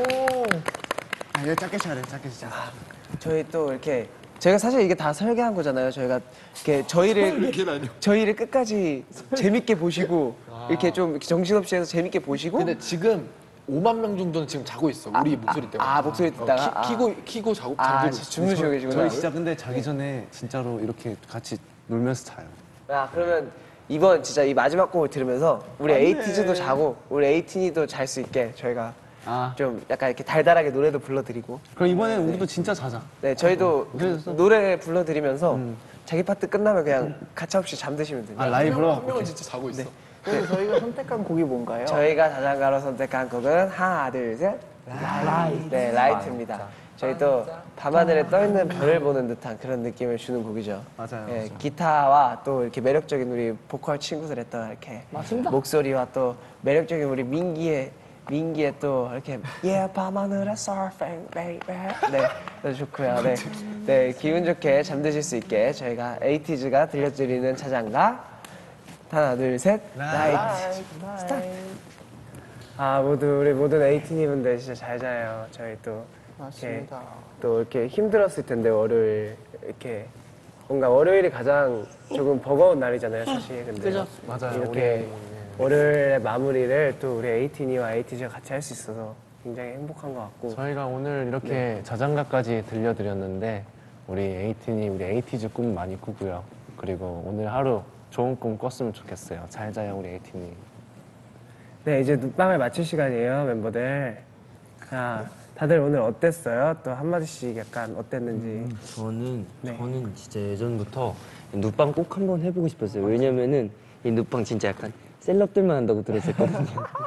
아, 이거 짧게 시작해, 짧게 시작. 저희 또 이렇게 저희가 사실 이게 다 설계한 거잖아요. 저희가 이렇게 저희를 저희를 끝까지 재밌게 보시고 이렇게 좀 정신없이 해서 재밌게 보시고. 근데 지금 오만 명 정도는 지금 자고 있어. 우리 목소리 때문에. 아 목소리 듣다가 어, 키, 키고 키고 자고 아, 잠들고 있어. 주무시고 계시구나. 저희 진짜 근데 자기 전에 진짜로 이렇게 같이 놀면서 자요. 아 그러면 이번 진짜 이 마지막 곡을 들으면서 우리 에이티즈도 자고 우리 에이틴이도 잘 수 있게 저희가 아. 좀 약간 이렇게 달달하게 노래도 불러드리고. 그럼 이번엔 우리도 진짜 자자. 네 저희도 노래 불러드리면서 자기 파트 끝나면 그냥 가차없이 잠드시면 돼요. 아 라이브로? 한 명은 진짜 자고 있어. 그럼 저희가 선택한 곡이 뭔가요? 저희가 자장가로 선택한 곡은 하나 둘셋 라이트. 네 라이트입니다. 저희 또 밤하늘에 떠있는 별을 보는 듯한 그런 느낌을 주는 곡이죠. 맞아요. 네, 기타와 또 이렇게 매력적인 우리 보컬 친구들의 또 이렇게 맞습니다. 목소리와 또 매력적인 우리 민기의 민기의 또 이렇게 Yeah 밤하늘에 surfing baby 네, 네 좋고요. 네, 네 기분 좋게 잠드실 수 있게 저희가 에이티즈가 들려드리는 자장가 하나 둘 셋 라이트 스타트. 아 모두 우리 모든 에이티니 분들 진짜 잘 자요. 저희 또 이렇게 또 이렇게 힘들었을 텐데 월요일 이렇게 뭔가 월요일이 가장 조금 버거운 날이잖아요 사실. 근데 그죠. 맞아요. 이렇게 월요일의 마무리를 또 우리 에이티니와 에이티즈가 같이 할 수 있어서 굉장히 행복한 것 같고. 저희가 오늘 이렇게 자장가까지 들려드렸는데 우리 에이틴이 우리 에이티즈 꿈 많이 꾸고요. 그리고 오늘 하루 좋은 꿈 꿨으면 좋겠어요. 잘 자요 우리 에이틴이. 네 이제 눈빵을 마칠 시간이에요 멤버들. 자 다들 오늘 어땠어요? 또 한마디씩 약간 어땠는지. 음, 저는 네. 저는 진짜 예전부터 눕방 꼭 한번 해보고 싶었어요. 왜냐면은 이 눕방 진짜 약간 셀럽들만 한다고 들었었거든요.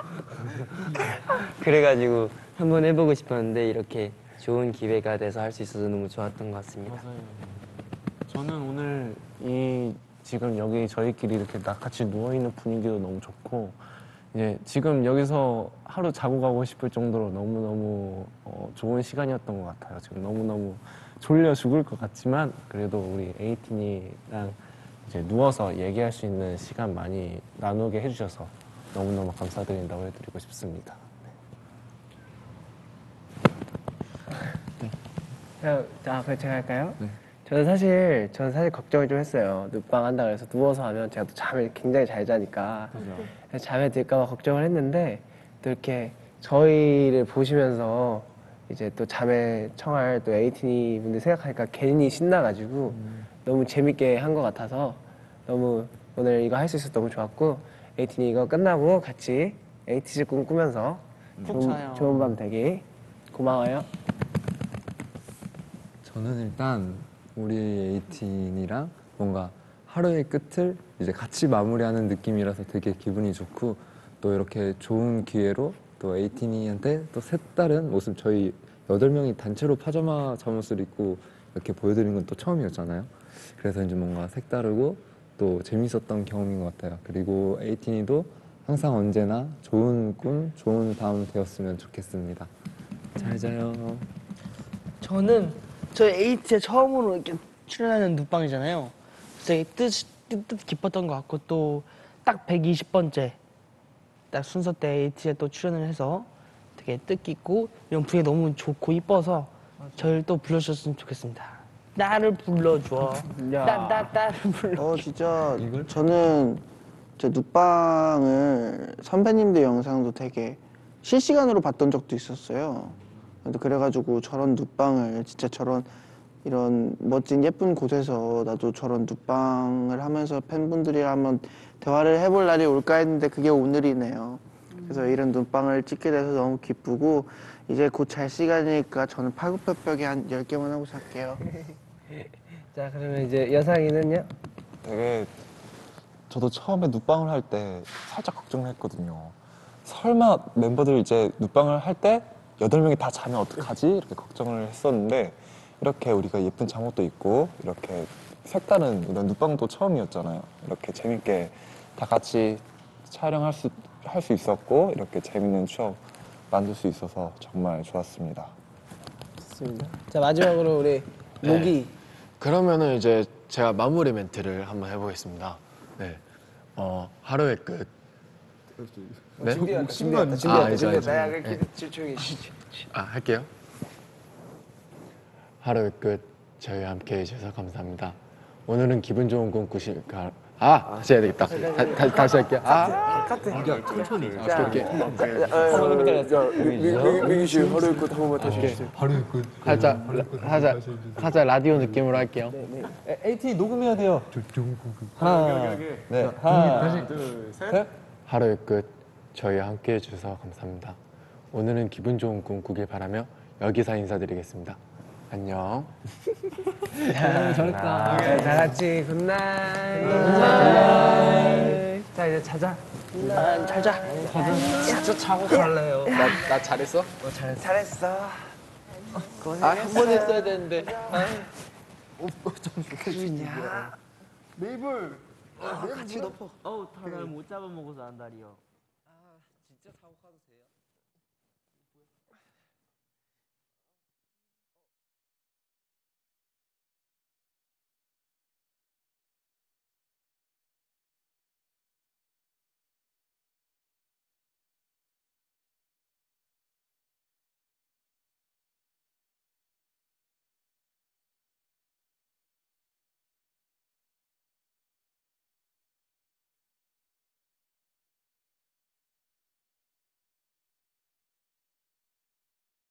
그래가지고 한번 해보고 싶었는데 이렇게 좋은 기회가 돼서 할 수 있어서 너무 좋았던 것 같습니다. 맞아요. 저는 오늘 이 지금 여기 저희끼리 이렇게 나 같이 누워 있는 분위기도 너무 좋고 이제 지금 여기서 하루 자고 가고 싶을 정도로 너무 너무 어, 좋은 시간이었던 것 같아요. 지금 너무 너무 졸려 죽을 것 같지만 그래도 우리 에이틴이랑 이제 누워서 얘기할 수 있는 시간 많이 나누게 해주셔서 너무 너무 감사드린다고 해드리고 싶습니다. 자, 자, 그럼 제가 할까요? 네. 저는 사실 저는 사실 걱정을 좀 했어요. 눕방 한다 그래서 누워서 하면 제가 또 잠을 굉장히 잘 자니까 그래서 잠에 들까봐 걱정을 했는데 또 이렇게 저희를 보시면서 이제 또 잠에 청할 또 에이티니 분들 생각하니까 괜히 신나가지고 음. 너무 재밌게 한 것 같아서 너무 오늘 이거 할 수 있어서 너무 좋았고 에이티니 이거 끝나고 같이 에이티즈 꿈 꾸면서 좋은, 좋은 밤 되기 고마워요. 저는 일단 우리 에이틴이랑 뭔가 하루의 끝을 이제 같이 마무리하는 느낌이라서 되게 기분이 좋고 또 이렇게 좋은 기회로 또 에이틴이한테 또 색다른 모습 저희 여덟 명이 단체로 파자마 잠옷을 입고 이렇게 보여드리는 건 또 처음이었잖아요. 그래서 이제 뭔가 색다르고 또 재밌었던 경험인 것 같아요. 그리고 에이틴이도 항상 언제나 좋은 꿈, 좋은 밤 되었으면 좋겠습니다. 잘 자요. 저는 저희 에이티에 처음으로 이렇게 출연하는 눕방이잖아요. 그래서 되게 뜻, 뜻, 뜻 깊었던 것 같고 또 딱 백이십 번째 딱 순서 때 에이티에 또 출연을 해서 되게 뜻깊고 이런 분위기 너무 좋고 이뻐서 저를 또 불러주셨으면 좋겠습니다. 나를 불러줘. 나, 나, 나를 불러. 어 진짜 저는 제 눕방을 선배님들 영상도 되게 실시간으로 봤던 적도 있었어요. 근데 그래가지고 저런 눕방을 진짜 저런 이런 멋진 예쁜 곳에서 나도 저런 눕방을 하면서 팬분들이랑 한번 대화를 해볼 날이 올까 했는데 그게 오늘이네요. 그래서 이런 눕방을 찍게 돼서 너무 기쁘고 이제 곧 잘 시간이니까 저는 팔굽혀펴기 한 열 개만 하고 잘게요. 자, 그러면 이제 여상이는요? 되게 저도 처음에 눕방을 할 때 살짝 걱정을 했거든요. 설마 멤버들 이제 눕방을 할 때 여덟 명이 다 자면 어떡하지? 이렇게 걱정을 했었는데 이렇게 우리가 예쁜 잠옷도 입고 이렇게 색다른 이런 눕방도 처음이었잖아요. 이렇게 재밌게 다 같이 촬영할 수, 할 수 있었고 이렇게 재밌는 추억 만들 수 있어서 정말 좋았습니다. 좋습니다. 자, 마지막으로 우리 모기. 그러면은 이제 제가 마무리 멘트를 한번 해보겠습니다. 네, 어 하루의 끝. 네? 준비했다, 준비했다, 준비했다, 아, 준비했다. 야, 네. 그렇게 조용히. 아, 할게요. 하루의 끝 저희와 함께 해주셔서 감사합니다. 오늘은 기분 좋은 꿈 꾸실 가. 아, 다시 해야 되겠다. 다, 다, 다시 할게요. 아, 천천히. 이렇게. 민규 씨 하루의 끝 한 번만 다시 해주세요. 하루의 끝. 살짝, 살짝, 살짝 라디오 느낌으로 할게요. 에이티 녹음해야 돼요. 하나, 네. 하나, 둘, 셋. 하루의 끝 저희와 함께 해주셔서 감사합니다. 오늘은 기분 좋은 꿈 꾸길 바라며 여기서 인사드리겠습니다. 안녕. 야, 잘했다. 다 같이 굿나잇. 자, 이제 자자. 아, 잘 자. 진짜 자고 갈래요. 나, 나 잘했어? 어, 잘, 잘했어. 아, 한 번 했어야 되는데. 좀 좋겠냐. 메이블. 같이 덮어. 어우, 다날 못 잡아먹어서 안달이요.